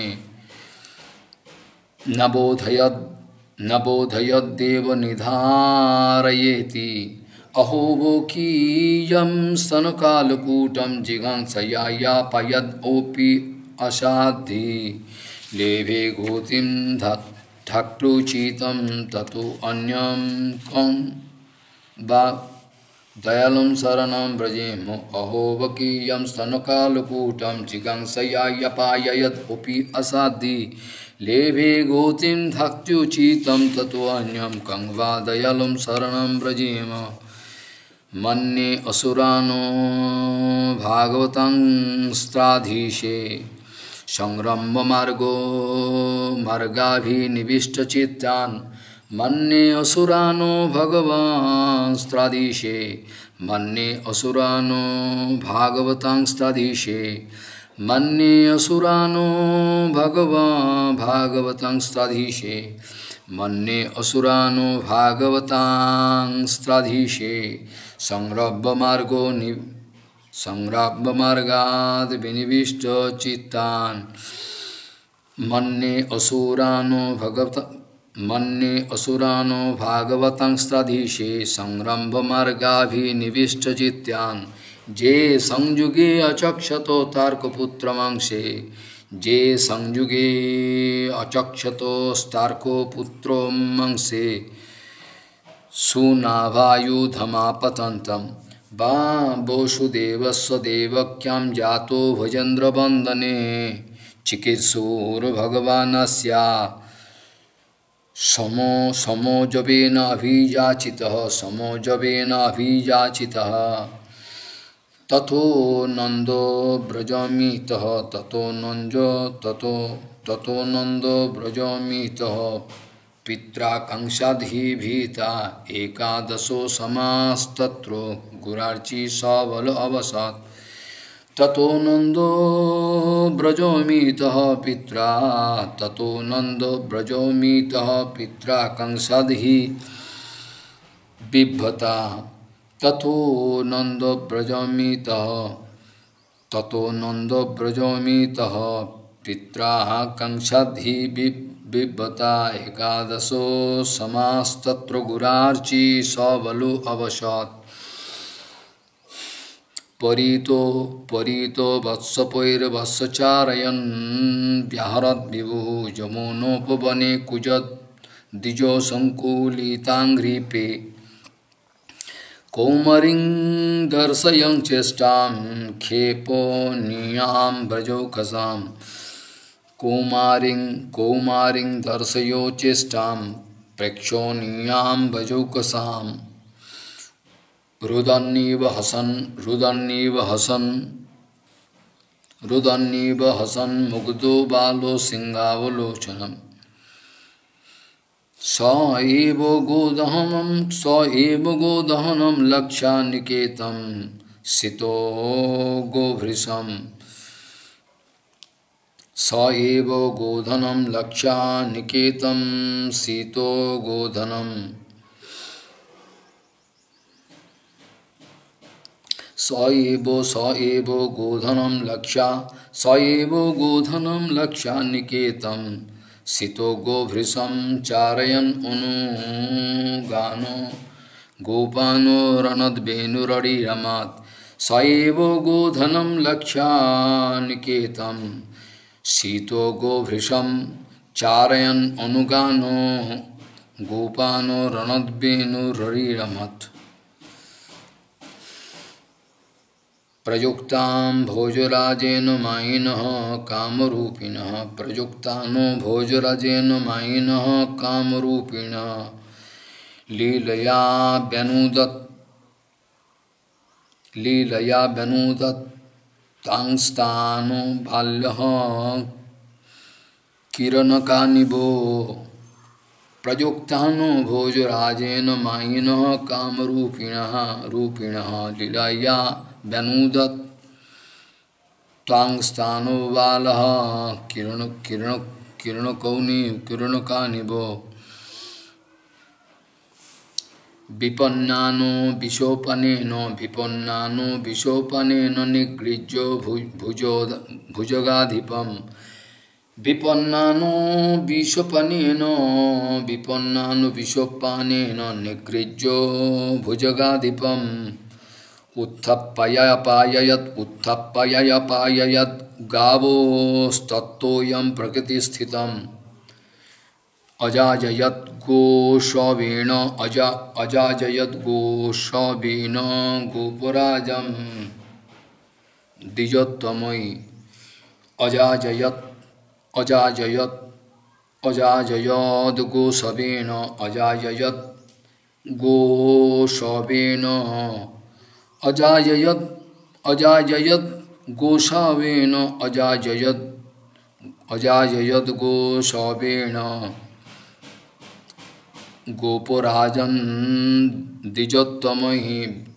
न बोधयद् न बोधयद्देव निधारयेति अहो वोकीयं स्तनकालकूटं जिघांसया यापयद् असाद्धि लेभे गोतिं धक्टुचितं ततो अन्यं कं वा दयालुं शरणं व्रजेम अहो वकीयं स्तनकालकूटं जिघांसया यापयद् असाद्धि लेभे गोतिं धक्टुचितं ततो अन्यं कं वा दयालुं शरणं व्रजेम मन्ये असुरानो भागवतं स्त्राधीशे संरम्भमार्गो मार्गाभिनिविष्टचित्तान् मन्ये असुरानो भगवान् स्त्राधीशे मन्ये असुरानो भागवतं स्त्राधीशे मन्ये असुरानो भगवान् भागवतं स्त्राधीशे मन्ये असुरानो भागवतां स्त्राधीशे संरब्धमार्गो नि संरब्धमार्गाद् विनिविष्टचित्तान् मन्ये असुरानो भगवत मन्ये असुरानो भागवतं स्त्राधीशे संरम्भमार्गाभिनिविष्टचित्तान् जे संयुगे अचक्षतो तार्कपुत्रमांसे जे संयुगे अचक्षतो स्तार्को पुत्रो मंसे सुनाभायुधमापतन्तं बा वसुदेवस्य देवक्यां जातो भजेन्द्रवन्दने चिकीर्षुर्भगवानस्या समो समोजवेन अभियाचितः समोजवेन अभियाचितः ततो नंदो व्रजमितः ततो नंजो ततो ततो नंदो व्रजमितः पित्रा कंसाधि भीता एकादशो समास्तत्रो गुरार्ची सबल अवसत् ततो नंदो व्रजमितः पित्रा ततो नंदो व्रजमितः पित्रा कंसाधि बिभ्वता ततो नंदो व्रजमितः ततो नंदो व्रजमितः पित्रा कंसाधि बिभ्वता एकादशो समास्तत्र गुरार्ची सबलो अवसत् परीतो परीतो वत्सपैर्वत्सचारयन् व्याहरत् विभुः जमुनोपवने कुजत् द्विजो सङ्कुलिताङ्घ्रिपे कौमरिं दर्शयन् चेष्टां खेपनीयां व्रजौकसां कौमारिं कौमारिं दर्शयो चेष्टां प्रेक्षणीयां व्रजौकसां रुदन्नीव हसन् रुदन्नीव हसन् रुदन्नीव हसन् मुग्धो बालो सिंहावलोचनम् स एव गोदहनं स एव गोदहनं लक्षानिकेतं सितो गोभृशं स एव गोधनं लक्षानिकेतं सितो गोधनं स एव स एव गोधनं लक्षा स एव गोधनं लक्षानिकेतं सितो गोभृशं चारयन् अनुगानो गोपानो रणद्वेनुरडिरमात् स एव गोधनं लक्षानिकेतं सितो गोभृशं चारयन् अनुगानो गोपानो रणद्वेनुरडिरमात् प्रयुक्तां भोजराजेन मायिनः कामरूपिणः प्रयुक्तानो भोजराजेन मायिनः कामरूपिणः लीलया व्यनुदत् लीलया व्यनुदत् तांस्तानो बाल्यः किरणकानिभो प्रयुक्तानो भोजराजेन मायिनः कामरूपिणः रूपिणः लीलया व्यनुदत् तांस्तानो बालः किरण किरण किरणकौनि किरणकानिभो विपन्नानो विशोपनेन विपन्नानो विशोपनेन निगृह्यो भुजो भुजगाधिपं विपन्नानो विशोपनेन विपन्नानो विशोपनेन निगृह्यो भुजगाधिपम् उत्थप्पयपाययत् उत्थप्पयपाययत् गावोस्तत्तोऽयं प्रकृतिस्थितम् अजाजयत् गोशवेन अजा अजाजयत् गोशवेन गोपुराजं द्विजोत्तमयि अजाजयत् अजाजयत् अजाजयत् गोशवेन अजाजयत् गोशवेन अजाजयत् अजाजयत् गोशवेन अजाजयत् अजाजयत् गोशवेन गोपुराजन् द्विजोत्तमैः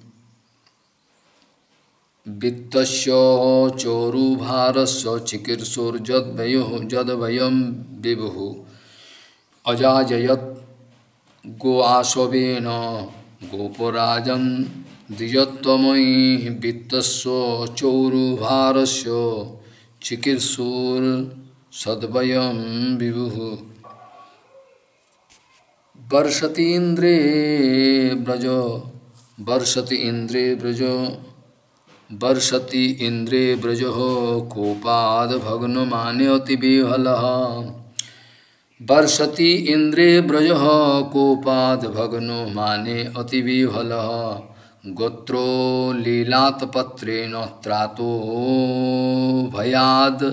वित्तस्य चोरुभारस्य चिकीर्षुर्जद्भयोः जद्भयं विभुः अजाजयत् गोआशवेन गोपुराजन् द्विजोत्तमैः वित्तस्य चौरुभारस्य चिकीर्षुर्सद्भयं विभुः वर्षति इन्द्रे ब्रज वर्षति इन्द्रे ब्रज वर्षति इन्द्रे ब्रजः कोपाद् भग्नमानयति विह्वलः वर्षति इन्द्रे ब्रजः कोपाद् भग्नमानयति विह्वलः गोत्रो लीलातपत्रेण त्रातो भयाद्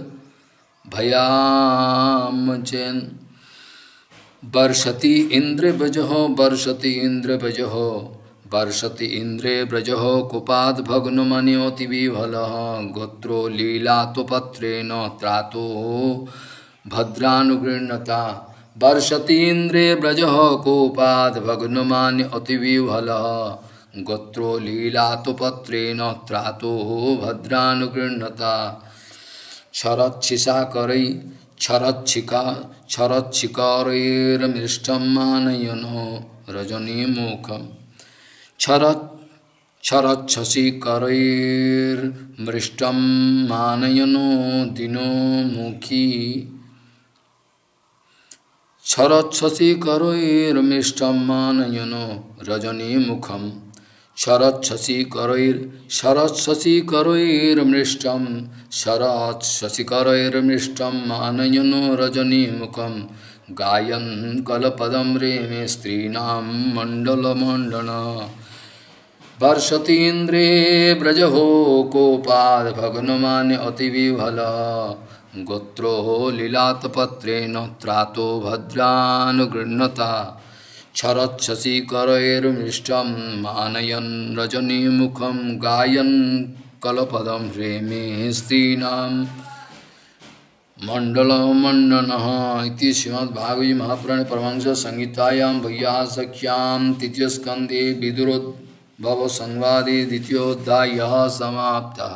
भयामचेन् वर्षति इन्द्रे ब्रजः वर्षति इन्द्रे ब्रजः वर्षति इन्द्रे ब्रजः कुपाद् भग्नमानयति विह्वलः गोत्रो लीलातपत्रेण त्रातो भद्रानुगृह्णता वर्षति इन्द्रे ब्रजः कोपाद् भग्नमानयति विह्वलः गोत्रो लीलातपत्रेण त्रातो भद्रानुगृह्णता क्षरच्छिसाकरै क्षरच्छिका क्षरच्छिकारैर्मिष्टं मानयनो रजनीमुखम् क्षरत् क्षरच्छसिकरैर्मृष्टं मानयनो दिनोमुखी क्षरच्छसिकरैर्मिष्टं मानयनो रजनीमुखम् शरच्छशिकरैर् शरच्छशिकरैर्मृष्टं शरच्छशिकरैर्मृष्टं आनयनो रजनीमुखं गायन् कलपदं रेमे स्त्रीणां मण्डलमण्डना वर्षतीन्द्रे व्रजहो कोपाद् भग्नमान्य अतिविह्वला गोत्रो लीलातपत्रेण त्रातो भद्रानुगृह्णता क्षरच्छशिकरैर्मृष्टं मानयन् रजनीमुखं गायन् कलपदं रेमे स्त्रीणां मण्डलमण्डनः इति श्रीमद्भागवते महापुराणे परमहंस संहितायां वैयासक्यां तृतीयस्कन्धे विदुरोद्भवसंवादे द्वितीयोऽध्यायः समाप्तः।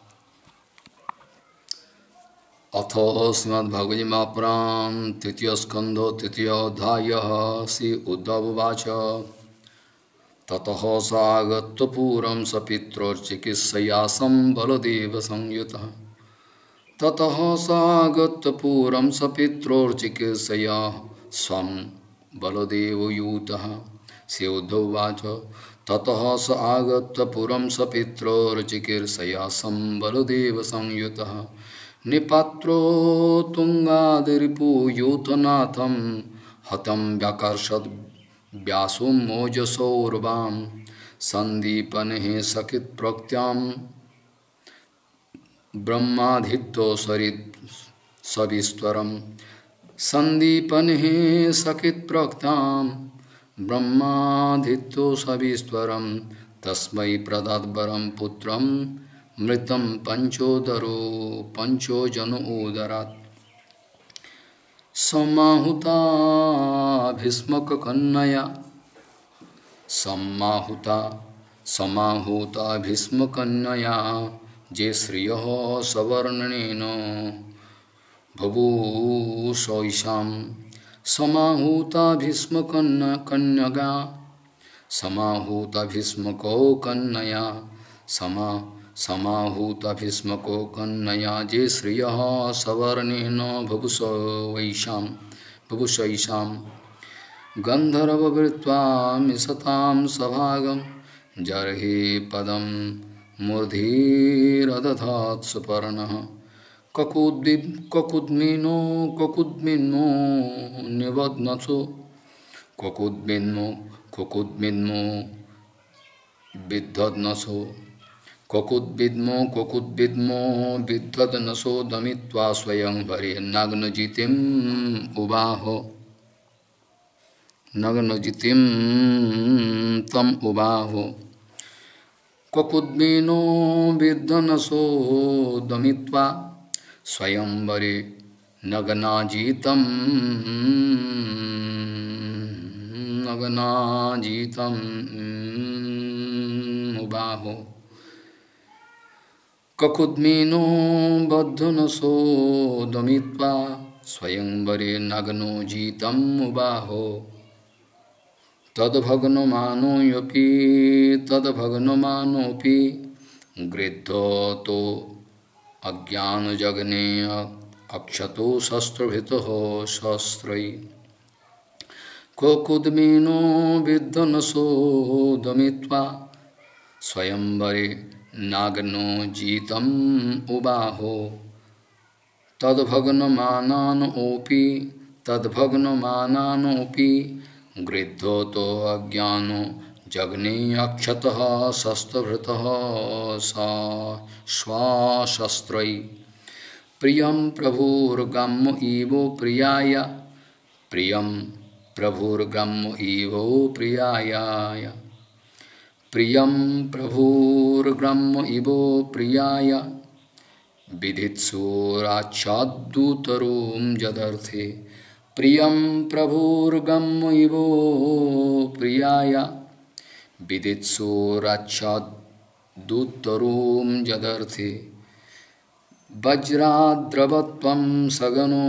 अथ श्रीमद्भागवते महापुराणे तृतीयस्कन्धो तृतीयोऽध्यायः। श्री उद्धवोवाच ततः सागत्य पुरं सपित्रोर्चिकित्सया बलदेवसंयुतः ततः सागत्य पुरं सपित्रोर्चिकित्सया स्वं बलदेवयूतः। श्री उद्धवोवाच ततः स आगत्य पुरं सपित्रोर्चिकीर्षया बलदेवसंयुतः निपात्रो तुंगादिरिपुयूतनाथं हतं व्याकर्षद् व्यासो मोजसौर्वां सन्दीपनेः सखित्प्रक्त्यां ब्रह्माधित्यो सविस्वरं सन्दीपनेः सखित्प्रक्त्यां ब्रह्माधित्यो सविस्वरं तस्मै प्रदद्वरं पुत्रं मृतं पंचोदरो पंचोजनो उदरात् समाहुता भीष्मककन्यया समाहुता समाहुता भीष्मकन्यया जे श्रियः सवर्णेन बभूषोषां समाहुता भीष्मकन्यगा समाहुता भीष्मको कन्यया समा समाहूता भीष्मको कन्यया जे श्रियः सवर्णेन बभूषोषां बभूषोषां गन्धर्ववृत्वा मिषतां सभागं जर्हि पदं मूर्धिरदधात् सुपर्णः ककुद्वि ककुद्मिनो ककुद्मिन्नो निबध्नसो ककुद्मिन्नो ककुद्मिन्नो विद्धनसो ककुद्विद्मो ककुद्विद्मो विद्धनसो दमित्वा स्वयं भरेन्नग्नजितिं उवाहो नग्नजितिं तम उवाहो ककुद्मिनो विद्धनसो दमित्वा स्वयंवरे नग्नाजितं नग्नाजितं उवाहो ककुद्मिनो बद्धनसो दमित्वा स्वयंवरे नग्नो जितं उवाहो तद्भग्नमानोऽपि तद्भग्नमानोऽपि गृध्रो तो अज्ञानजग्ने अक्षतो शस्त्रभृतः शस्त्रै ककुद्मिनो विद्धनसो दमित्वा स्वयंवरे नाग्नो जितं उवाहो तद्भग्नमानानोऽपि तद्भग्नमानानोऽपि गृध्रो तो अज्ञानो जग्ने अक्षतः शस्त्रभृतः सा श्वाशस्त्रै प्रियं प्रभुर्गम्य इवो प्रियाय प्रियं प्रभुर्गम्य इवो प्रियाय प्रियं प्रभुर्गम्य इवो प्रियाय विदित्सुराच्छाद्दूतरूं जदर्थे प्रियं प्रभुर्गम्य इवो प्रियाय विदित्सुराच्छाद्दूतरूं जदर्थे वज्राद्रवत्वं सगनो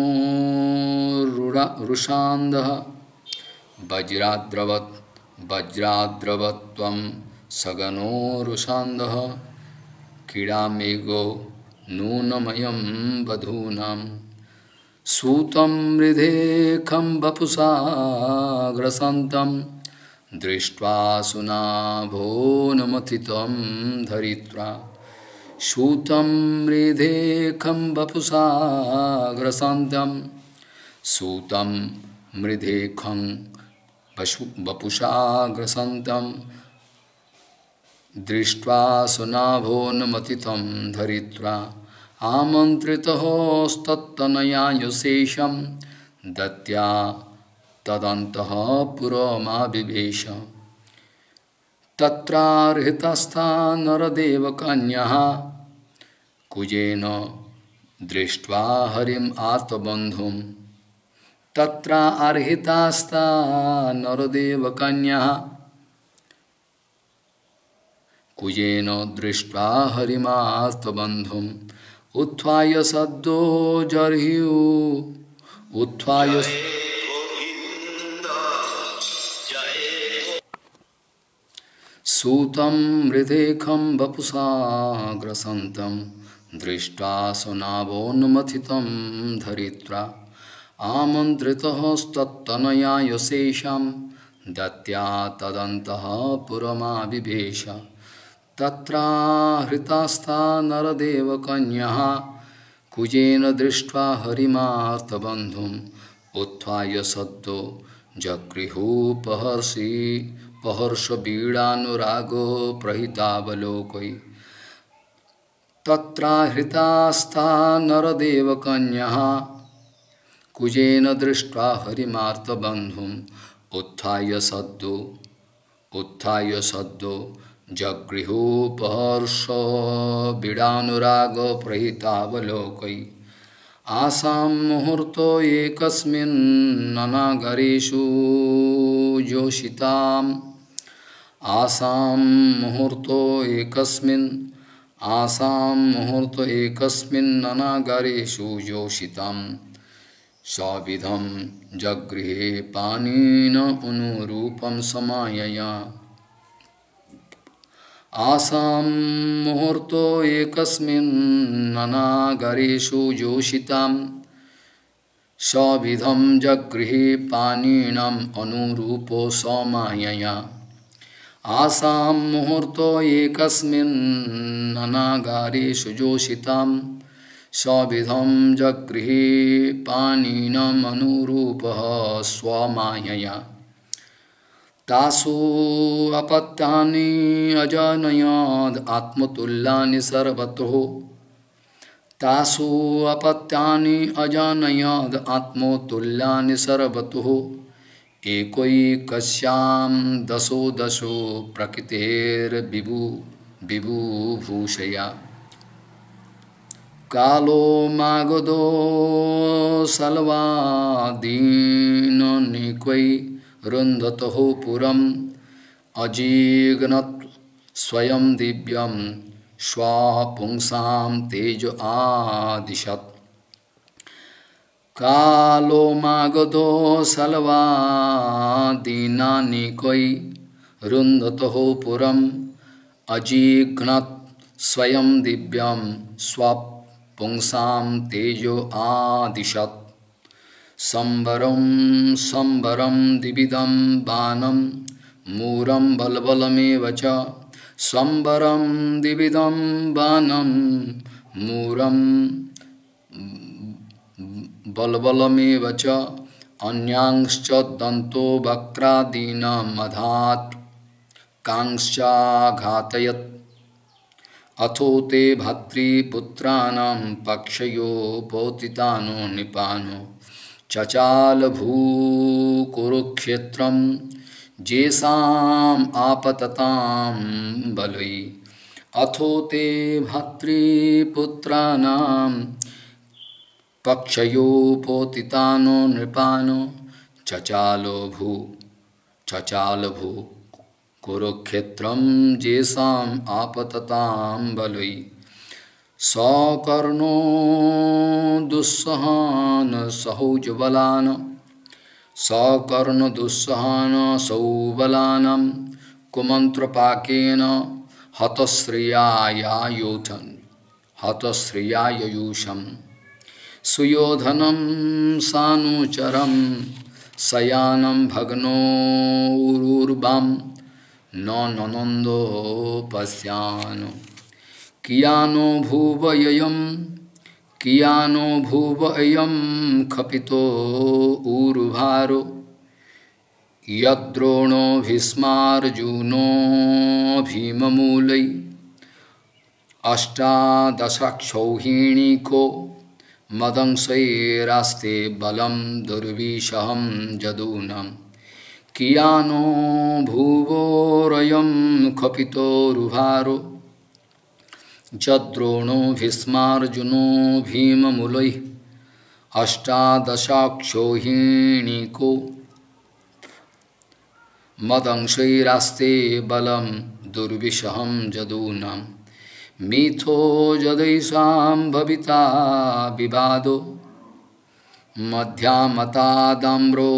रुषान्दः वज्राद्रवत् वज्राद्रवत्वं सगनो रुषान्दः क्रीडामेघो नूनमयं वधूनां सूतं मृधेखं वपुषा ग्रसन्तं दृष्ट्वा सुनाभो नमथितं धरित्वा सूतं मृधेखं वपुषा ग्रसन्तं सूतं मृधेखं वपुषा ग्रसन्तं दृष्ट्वा सुनाभो नमथितं धरित्वा आमन्त्रितोस्तत्तनयाय शेषं दत्त्या तदन्तः पुरमाविवेश तत्रार्हितस्था नरदेवकन्यः कुजेन दृष्ट्वा हरिम् आत्मबन्धुं तत्रार्हितास्था नरदेवकन्यः कुजेन दृष्ट्वा हरिमात्मबन्धुम् उत्थाय सद्यो जर्ह्यु उत्थाय सूतं मृधेखं वपुषा ग्रसन्तं दृष्ट्वा सुनाभोन्मथितं धरित्वा आमन्त्रितस्तत्तनयाय शेषं दत्त्या तदन्तः पुरमाविवेश तत्राहृतास्था नरदेवकन्यः कुजेन दृष्ट्वा हरिमार्तबन्धुम् उत्थाय सद्यो जगृहुपहर्षि पहर्षबीडानुरागो प्रहितावलोकै तत्राहृतास्था नरदेवकन्यः कुजेन दृष्ट्वा हरिमार्तबन्धुम् उत्थाय सद्यो उत्थाय सद्यो जगृहुपहर्षबीडानुरागो प्रहितावलोकै आसां मुहूर्तो एकस्मिन्ननागरेषु जोषिताम् आसां मुहूर्तो एकस्मिन् आसां मुहूर्तो एकस्मिन्ननागरेषु जोषिताम् सविधं जगृहे पाणिन अनुरूपं समायया आसां मुहूर्तो एकस्मिन्ननागरेषु जोषितां सविधं जगृहे पाणिनम् अनुरूपो समायया आसां मुहूर्तो एकस्मिन्ननागरेषु जोषितां सविधं जगृहे पाणिनम् अनुरूपः स्वमायया तासु अपत्यानि अजनयद् आत्मतुल्यानि सर्वतो तासु अपत्यानि अजनयद् आत्मतुल्यानि सर्वतो एकैकस्यां दशो दशो प्रकृतेर्विभु विभुभूषया कालो मागधो सल्वादीननिकै रुन्धतः पुरम् अजिघ्नत् स्वयं दिव्यं स्वपुंसां तेजो आदिशत् कालो मागधो सल्वादीनानिकै रुन्धतः पुरम् अजिघ्नत् स्वयं दिव्यं स्वपुंसां तेजो आदिशत् संवरं संवरं द्विविधं बाणं मूरं बलबलमेव च संवरं द्विविधं बाणं मूरं बलबलमेव च अन्यांश्च दन्तो वक्रादीनां मधात् कांश्चाघातयत् अथो ते भर्तृपुत्राणां पक्षयो पोतितानो निपानो चचाल भू कुरुक्षेत्रं जेषाम् आपततां बलै अथो ते भर्तृपुत्राणां पक्षयो पोतितानो नृपानो चचालो भू चचाल भू कुरुक्षेत्रं जेषाम् आपततां बलै सकर्णो दुस्सहान सहौजबलान सकर्ण दुस्सहान सौबलानं कुमन्त्रपाकेन हतश्रियायायुधन हतश्रियायुषं सुयोधनं सानुचरं शयानं भग्नो उरुर्वां न ननन्दो पश्यानो कियानो भुवययं कियानो भुवयं खपितो उरुभारो यद्रोणो भीष्मार्जुनो भीममूलै अष्टादशाक्षौहिणीको मदंशैरास्ते बलं दुर्विशहं जदूनं कियानो भुवोरयं खपितोरुभारो यद्रोणो भीष्मार्जुनो भीममूलै अष्टादशाक्षौहिणीको मदंशैरास्ते बलं दुर्विशहं जदूनां मिथो जदैषां भविता विवादो मध्यामतादाम्रो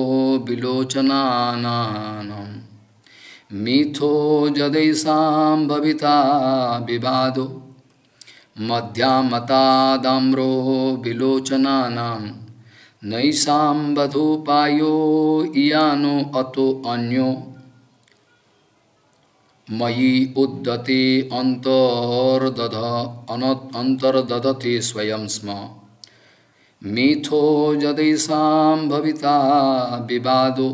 विलोचनानां मिथो जदैषां भविता विवादो मध्यामतादाम्रो विलोचनानां नैषां वधूपायो इयानो अतो अन्यो मयि उद्दते अन्तर्दध अन्तर्दधते स्वयं स्म मिथो जदैषां भविता विवादो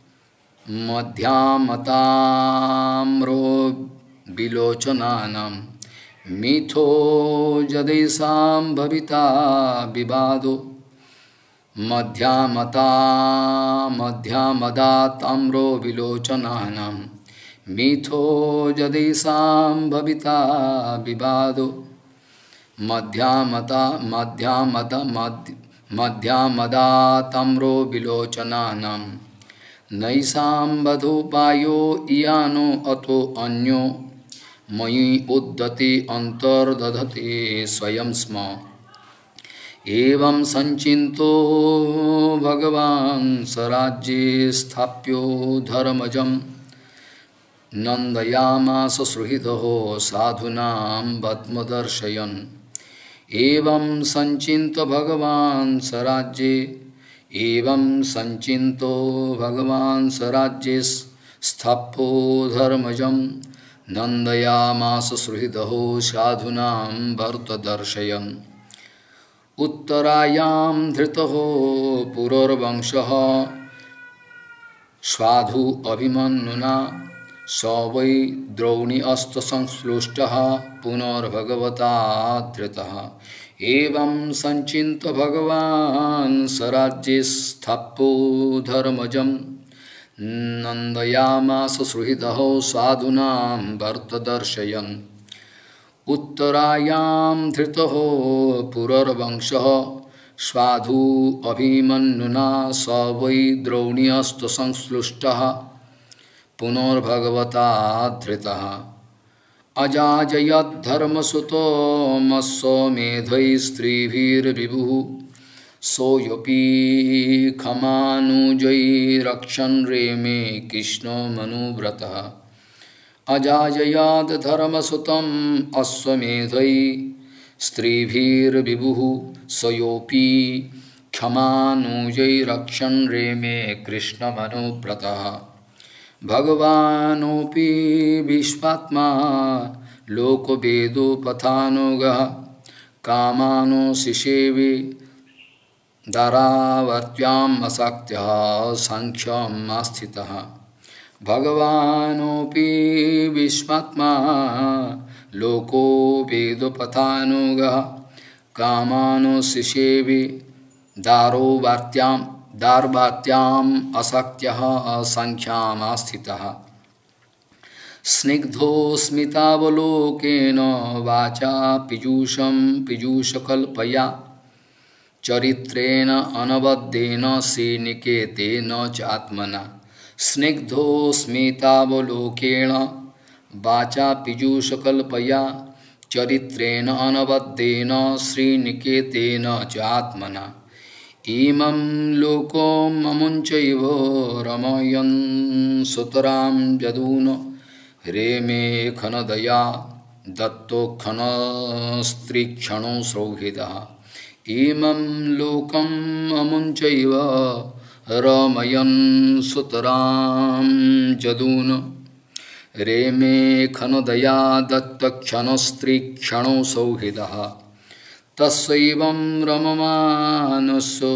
मध्यामताम्रो विलोचनानां मिथो जदैषां भविता विवादो मध्यामता मध्यामदाताम्रो विलोचनानां मिथो जदैषां भविता विवादो मध्यामता मध्यामद मध्यामदाताम्रो विलोचनानां नैषां वधूपायो इयानो अतो अन्यो मयि उद्दते अन्तर्दधते स्वयं स्म एवं संचिन्तो भगवान् स्वराज्ये स्थाप्यो धर्मजं नन्दयामास सुहृदः साधूनां पद्मदर्शयन् एवं संचिन्तो भगवान् स्वराज्ये एवं संचिन्तो भगवान् स्वराज्ये स्थाप्यो धर्मजं नन्दयामास सुहृदः साधूनां पद्मदर्शयन् उत्तरायां धृतः पुरुर्वंशः स्वाधु अभिमन्युना स वै द्रौणी अस्तसंश्लिष्टः पुनर्भगवता धृतः एवं संचिन्तो भगवान् स्वराज्ये स्थाप्यो धर्मजं नन्दयामास सुहृदः साधूनां भर्तदर्शयन् उत्तरायां धृतः पुरुर्वंशः स्वाधु अभिमन्युना स वै द्रौण्यस्तसंश्लिष्टः पुनर्भगवता धृतः अजाजयद्धर्मसुतो मत्स्वमेधैस्त्रिभिर्विभुः सोऽपि खमानुजैरक्षन् रेमे कृष्णमनुव्रतः अजाजयाद धर्मसुतम् अश्वमेधै स्त्रीभिर्विभुः स्वयोऽपि क्षमानुजैरक्षन् रेमे कृष्णमनुव्रतः भगवानोऽपि विश्वात्मा लोकवेदोपथानुगः कामानो शिशेवे दारावर्त्याम् अशक्त्यः सांख्यम् आस्थितः भगवानोऽपि विश्वात्मा लोको वेदोपथानुगः कामानो शिशेवे दारो वार्त्याम् दार्वात्याम् असक्त्यः संख्याम् आस्थितः स्निग्धो स्मितावलोकेन वाचा पीयूषं पीयूषकल्पया चरित्रेण अनवद्येन श्रीनिकेतेन च आत्मना स्निग्धो स्मितावलोकेन वाचा पीयूषकल्पया चरित्रेण अनवद्येन श्रीनिकेतेन च आत्मना इमं लोकम् अमुञ्चैव रमयन् सुतरां जदून रेमे खनदया दत्तो खनस्त्रीक्षणो सौहृदः इमं लोकम् अमुञ्चैव रमयन् सुतरां जदून् रेमे खनदया दत्तक्षणस्त्रीक्षणो सौहृदः तस्यैवं रममानसो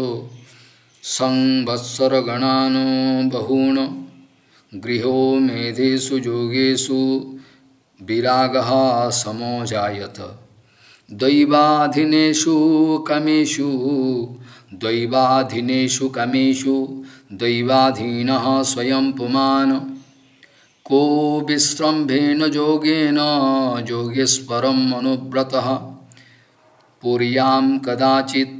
संवत्सरगणानो बहून् गृहो मेधेषु योगेषु विरागः समो जायत दैवाधीनेषु कामेषु दैवाधीनेषु कामेषु दैवाधीनः स्वयं पुमान् को विश्रम्भेन योगेन योगेश्वरं अनुव्रतः पुर्यां कदाचित्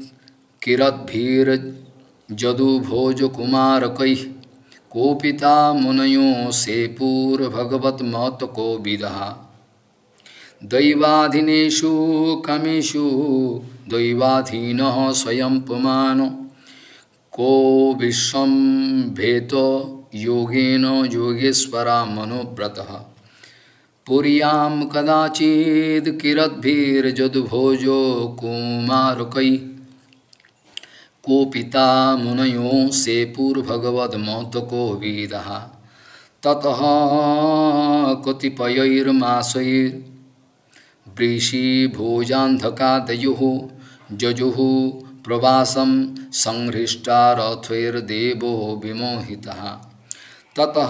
किरद्भिर्जदुभोजकुमारकैः कोपिता मुनयो सेपुर्भगवत्मत को विदः दैवाधीनेषु कामेषु दैवाधीनः स्वयं पुमान् को विश्रम्भेत योगेन योगेश्वरामनुव्रतः पुर्यां कदाचित् किरद्भिर्जदुभोजो कुमारकैः कोपिता मुनयो सेपुर्भगवद्मत को विदः ततः कतिपयैर्मासैर्वृषिभोजान्धकादयुः जजुः प्रवासं संहृष्टा रथैर्देवो विमोहितः ततः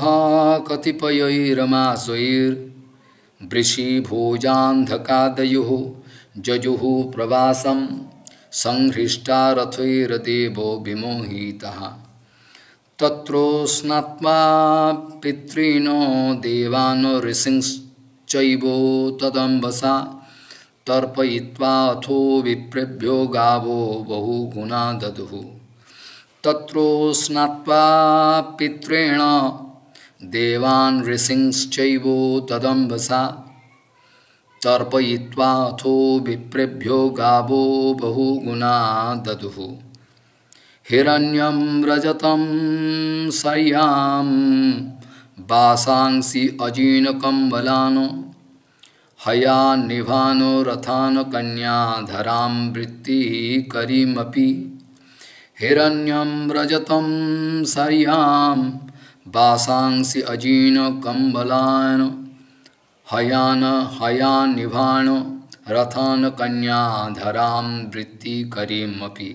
कतिपयैर्मासैर्वृषिभोजान्धकादयुः जजुः प्रवासं संहृष्टा रथैर्देवो विमोहितः तत्रो स्नात्वा पितॄन् देवान् ऋषींश्चैवो तदम्बसा तर्पयित्वा अथो विप्रेभ्यो गावो बहुगुणा ददुः तत्रो स्नात्वा पितॄन् देवान् ऋषींश्चैवो तदम्बसा तर्पयित्वा अथो विप्रेभ्यो गावो बहुगुणा ददुः हिरण्यं रजतं शय्यां वासांसि अजीर्णकम्बलान् हयान्निभानो रथान् कन्याधरां वृत्तिकरीमपि हिरण्यं रजतं शय्यां वासांसि अजीर्णकम्बलान् हयान हयान्निभान रथान कन्याधरां वृत्तिकरीमपि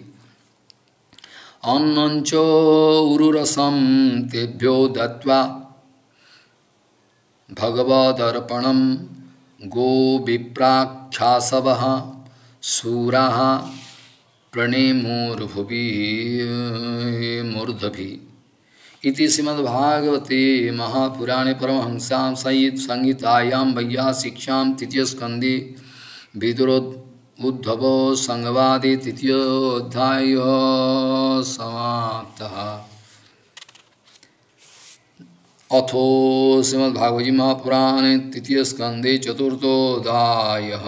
अन्नञ्च उरुरसं तेभ्यो दत्त्वा भगवदर्पणं गोविप्राख्यासवः शूराः प्रणेमुर्भुवि मूर्धभिः इति श्रीमद्भागवते महापुराणे परमहंस्यां संहितायां वैयासिक्ष्यां तृतीयस्कन्धे विदुरोद्धवो संवादे तृतीयोऽध्यायः समाप्तः। अथो श्रीमद्भागवते महापुराणे तृतीयस्कन्धे चतुर्थोऽध्यायः।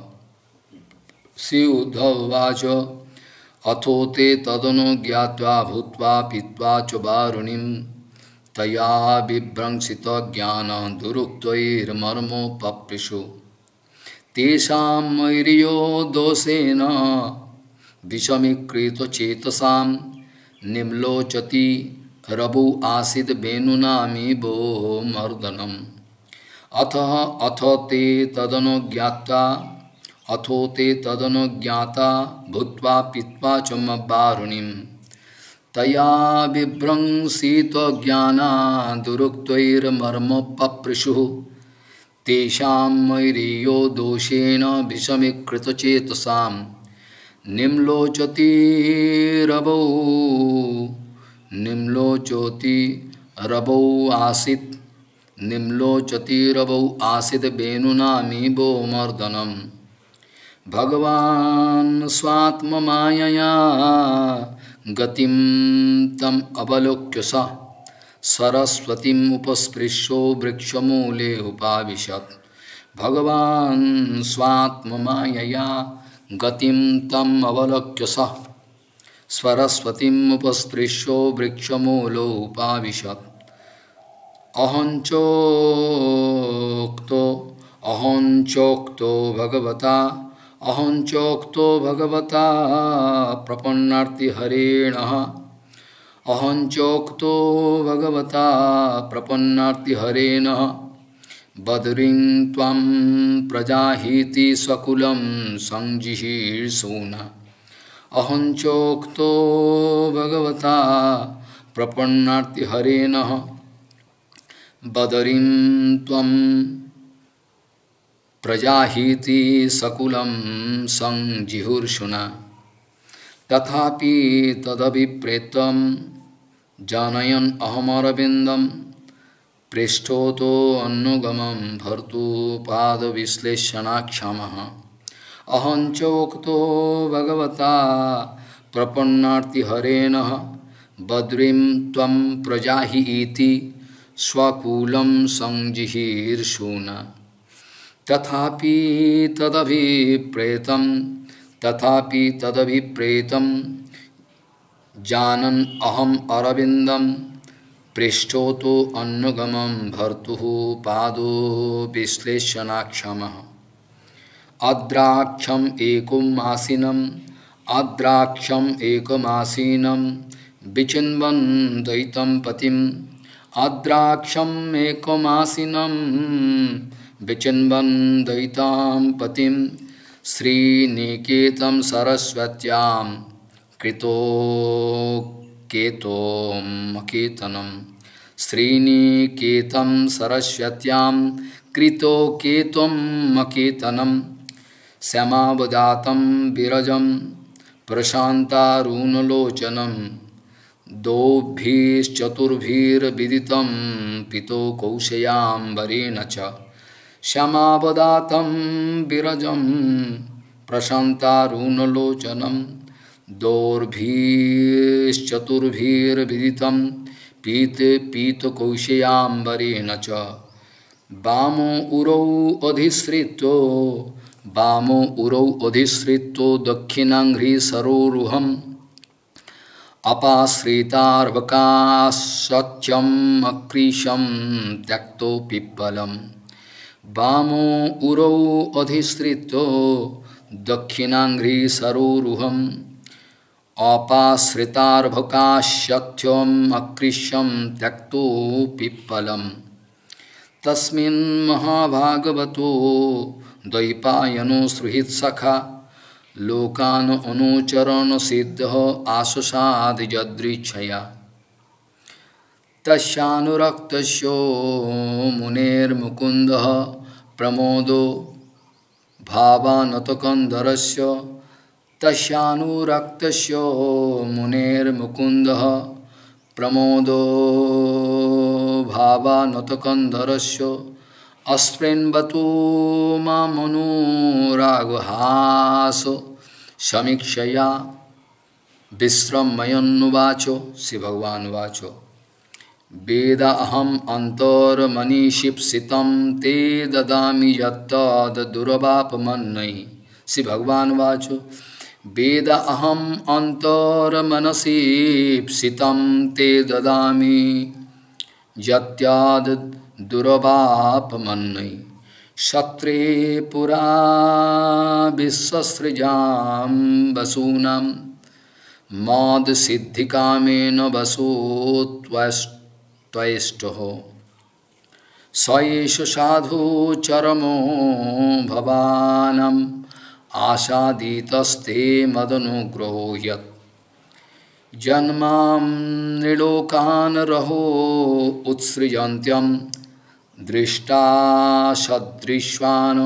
श्री उद्धव उवाच अथो ते तदनु ज्ञात्वा भूत्वा पीत्वा च वारुणीं तया विभ्रंसित ज्ञान दुरुक्तैर्मर्मोपप्रिषु तेषां मैर्यो दोषेण विषमीकृत चेतसां निम्लोचति रवौ आसीद् वेणुनामीवो मर्दनम् अथ अथ ते तदनु ज्ञात्वा अथो ते तदनुज्ञाता भूत्वा पीत्वा च वारुणीं तया विभ्रंसित ज्ञाना दुरुक्तैर्मर्मोपप्रिषुः तेषां मैरीयो दोषेण विषमीकृतचेतसां निम्लोचति रवौ निम्लोचोति रवौ आसीत् निम्लोचति रवौ आसीद् वेणुनामीवो मर्दनम् भगवान् स्वात्ममायया गतिं तम् अवलोक्य स सरस्वतीम् उपस्पृश्यो वृक्षमूले उपाविशत् भगवान् स्वात्ममायया गतिं तम् अवलोक्य स सरस्वतीम् उपस्पृश्यो वृक्षमूले उपाविशत् अहञ्चोक्तो अहञ्चोक्तो भगवता अहञ्चोक्तो भगवता प्रपन्नार्तिहरेणः अहंचोक्तो भगवता प्रपन्नार्तिहरेण बद्रीं त्वं प्रजाहीति स्वकुलं संजिहीर्षूना अहंचोक्तो भगवता प्रपन्नार्तिहरेण बद्रीं त्वं प्रजाहीति सकुलं संजिहुर्षुना तथापि तदभिप्रेतं जानयन् अहमरविन्दं पृष्ठोतो अन्नुगमं भर्तुपादविश्लेषणाक्षमः अहंचोक्तो भगवता प्रपन्नार्तिहरेण बद्रीं त्वं प्रजाहि इति स्वकुलं संजिहीर्षुना तथापि तदभिप्रेतं तथापि तदभिप्रेतं जानन् अहम् अरविन्दं पृष्ठोतो अन्नुगमं भर्तुः पादो विश्लेषणाक्षमः अद्राक्षम् एकमासीनम् अद्राक्षम् एकमासीनं विचिन्वन् द्वैतं पतिम् अद्राक्षम् एकमासीनं विचिन्वन् द्वैतां पतिं श्रीनिकेतं सरस्वत्यां कृतो केतोमकेतनं श्रीनिकेतं सरस्वत्यां कृतो केतोमकेतनं श्यामावदातं विरजं प्रशान्तारुणलोचनं दोभिश्चतुर्भिर्विदितं पितो कौशयाम्बरेण च श्यामावदातं विरजं प्रशान्तारुणलोचनं दोर्भिश्चतुर्भिर्विदितं पीत पीतकौशयाम्बरेण च वामो उरौ अधिश्रितो वामो उरौ अधिश्रितो दक्षिणाङ्घ्रि सरोरुहम् अपाश्रितार्भकाशच्यम् अकृशं त्यक्तो पिप्पलम् वामो उरौ अधिश्रितो दक्षिणाङ्घ्रि सरोरुहम् अपाश्रितार्भकाशच्यम् अकृशं त्यक्तो पिप्पलम् तस्मिन् महाभागवतो द्वैपायनो सुहृत्सखा लोकान् अनुचरण सिद्धः आशुषाद यदृच्छया तस्यानुरक्तस्य मुनेर्मुकुन्दः प्रमोदो भावानतकन्धरस्य तस्यानुरक्तस्य मुनेर्मुकुन्दः प्रमोदो भावानतकन्धरस्य अस्पृण्वतो मामनुरागहास समीक्षया विश्रमयन्नुवाचो श्री भगवान वाचो वेद अहम अंतर्मनीषिप्सितं ते ददामि यत्तद्दुर्वापमन्यै श्री भगवान वाचो वेद अहम अंतर्मनसीप्सितं ते ददामि यत्तद्दुर्वापमन्यै क्षत्रे पुरा विश्वसृजां वसूनां मद सिद्धिकामेन वसो त्वष्टः स एष साधु चरमो भवानाम् आशादीतस्ते मदनुग्रहो यत् जन्मां नृलोकान् रहो उत्सृजन्त्यं दृष्टा सदृश्वान्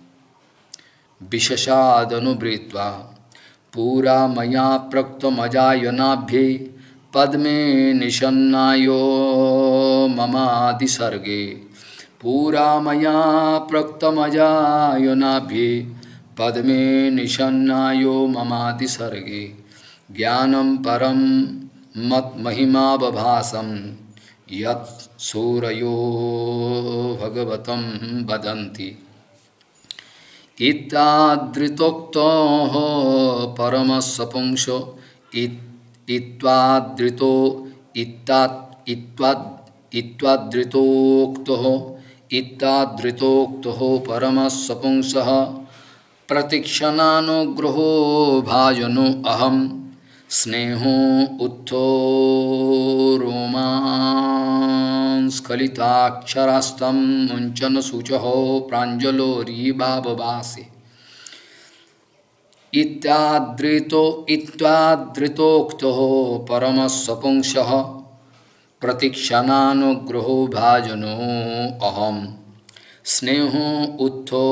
विशशादनुवृत्वा पुरा मया प्रक्तमजायनाभ्ये पद्मे निषन्नायो ममादिसर्गे पुरा मया प्रक्तमजायनाभ्ये पद्मे निषन्नायो ममादिसर्गे ज्ञानं परं मत्महिमावभासं यत् सूरयो भगवतं वदन्ति इत्यादृतोक्तः परमस्य पुंसो इत्यादृतो इत्यादृतोक्तः इत्यादृतोक्तः परमस्य पुंसः प्रतीक्षणानुग्रहो भाजनो अहं स्नेहो उत्थो रोमांस्खलिताक्षरास्तं मुञ्चन शुचः प्राञ्जलो रीबाबभासे इत्यादृतो इत्यादृतोक्तो परमस्वपुंसः प्रतीक्षणानुग्रहो भाजनो अहम् स्नेहो उत्थो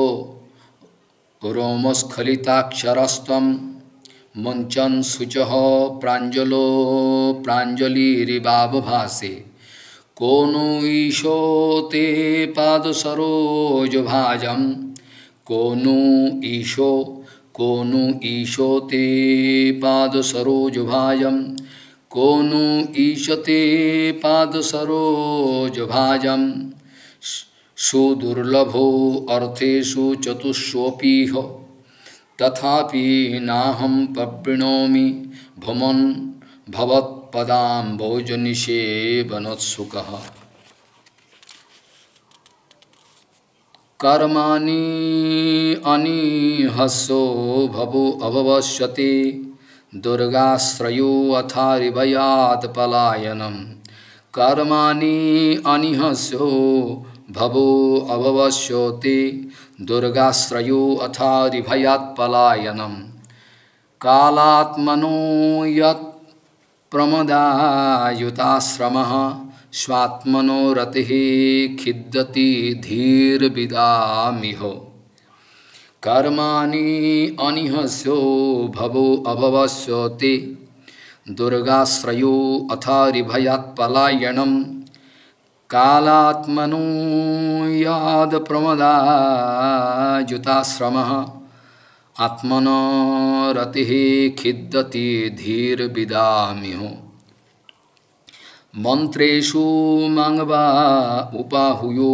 रोमस्खलिताक्षरस्त्वं मुञ्चन् शुचः प्राञ्जलो प्राञ्जलिरिवावभासे को नु ईशो ते पादसरोजभाजं को नु ईशो को नु ईशो ते पादसरोजभाजं को नु ईशते पादसरोजभाजं सुदुर्लभो अर्थेषु चतुष्वपीह तथापि नाहं पवृणोमि भुमन् भवत्पदाम्भोजनिषेवनोत्सुकः कर्माणि अनिहस्यो भवो अभवस्यते दुर्गाश्रयो अथारिभयात् पलायनं कर्माणि अनिहस्यो भवो अभवस्यते दुर्गाश्रयो अथारिभयात् पलायनं कालात्मनो यत् प्रमदायुताश्रमः स्वात्मनो रतिः खिद्यति धीर्विदामिह कर्माणि अनिहस्यो भवो अभवस्यते दुर्गाश्रयो अथारिभयात् पलायनं कालात्मनो याद प्रमदायुताश्रमः आत्मनो रतिः खिद्यति धीर्विदामिह मंत्रेषु मांगवा उपाहुयो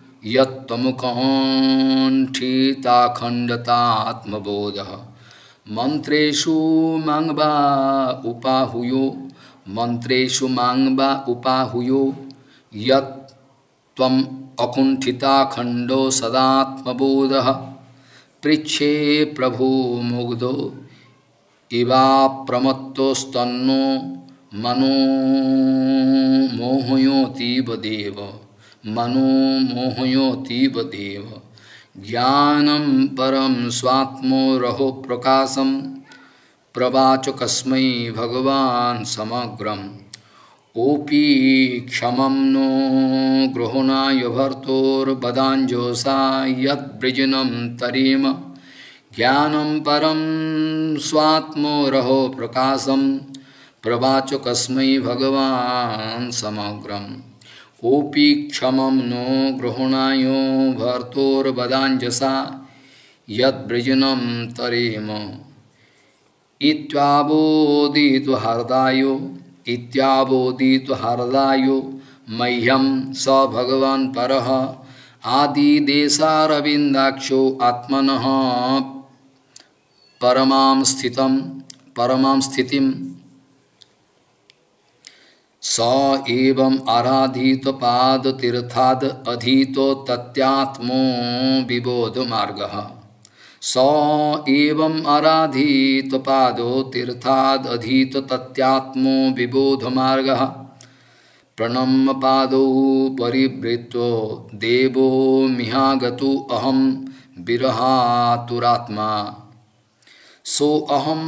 यत्तमुकण्ठिताखण्डतात्मबोधः मंत्रेषु मांगवा उपाहुयो मंत्रेषु मांगवा उपाहुयो यत् त्वम् अकुण्ठिताखण्डो सदात्मबोधः पृच्छे प्रभु मुग्धो इवाप्रमत्तोस्तन्नो मनो मोहयोतीव देव मनो मोहयोतीव देव ज्ञानं परं स्वात्मोरहो प्रकाशं प्रवाच कस्मै भगवान् समग्रम् ओपी क्षमं नो गृहणाय भर्तोर्वदाञ्जोषा यद्वृजनं तरेम ज्ञानं परं स्वात्मोरहो प्रकाशं प्रवाच कस्मै भगवान् समग्रम् ओपी क्षमं नो गृहणाय भर्तोर्वदाञ्जसा यद्वृजनं तरेम इत्यावोदितो हृदायो इत्यावोदितो हृदायो मह्यं स भगवान् परः आदिदेशारविन्दाक्षो आत्मनः परमां स्थितं परमां स्थितिं स एवं आराधितो पादतीर्थाद् अधीतो तत्यात्मो विबोध मार्गः स एवं आराधितो पादो तीर्थाद् अधीतो तत्यात्मो विबोध मार्गः प्रणम्य पादौ परिवृत्तो देवो मिहागतो अहं विरहातुरात्मा सो अहं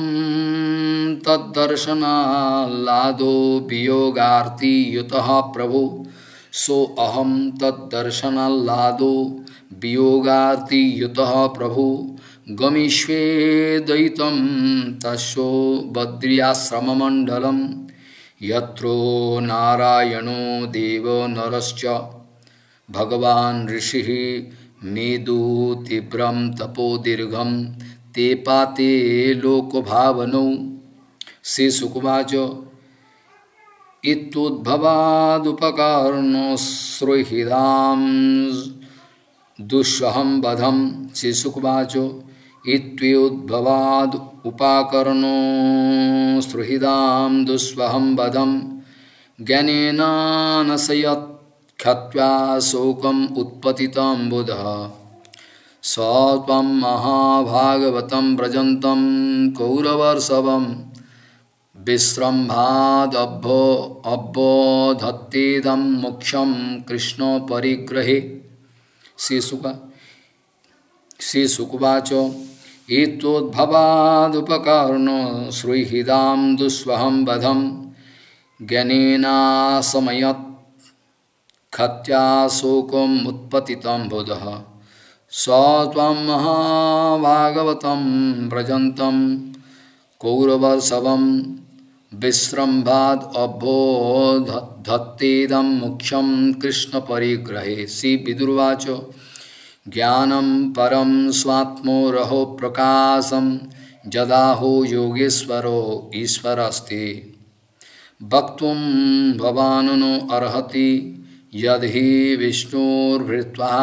तद्दर्शनाल्लादो वियोगार्ति युतः प्रभो सो अहं तद्दर्शनाल्लादो वियोगार्ति युतः प्रभो गमिष्वेदयितं तस्यो बद्र्याश्रममण्डलं यत्रो नारायणो देवो नरश्च भगवान् ऋषिः मेदु तीव्रं तपोदीर्घं ते पाते लोकभावनौ श्री सुकुवाच इत्युद्भवादुपकर्णो श्रुहिदां दुस्सहं वधं श्री सुकुवाच इत्युद्भवाद् उपाकर्णो श्रुहिदां दुस्सहं वधं ज्ञानेनानशयत् ख्यात्वा शोकम् उत्पतितं बुधः स त्वं महाभागवतं व्रजन्तं कौरवर्षभं विश्रम्भादभ्यो अब्बोधत्तेदं मोक्षं कृष्ण परिग्रहे। श्री शुक श्री शुकवाच एतोद्भवादुपकर्णो श्रीहृदां दुष्वहं वधं ज्ञानेनाशमयत् खत्याशोकम् उत्पतितं बुधः स त्वं महाभागवतं व्रजन्तं कौरवसवं विश्रम्भाद अभोधत्तेदं मोक्षं कृष्ण परिग्रहे। श्री विदुर्वाच ज्ञानं परं स्वात्मोरहो प्रकाशं जदाहो योगेश्वरो ईश्वरस्ते वक्तुं भवानुनो अर्हति यदि विष्णुर्भृत्वा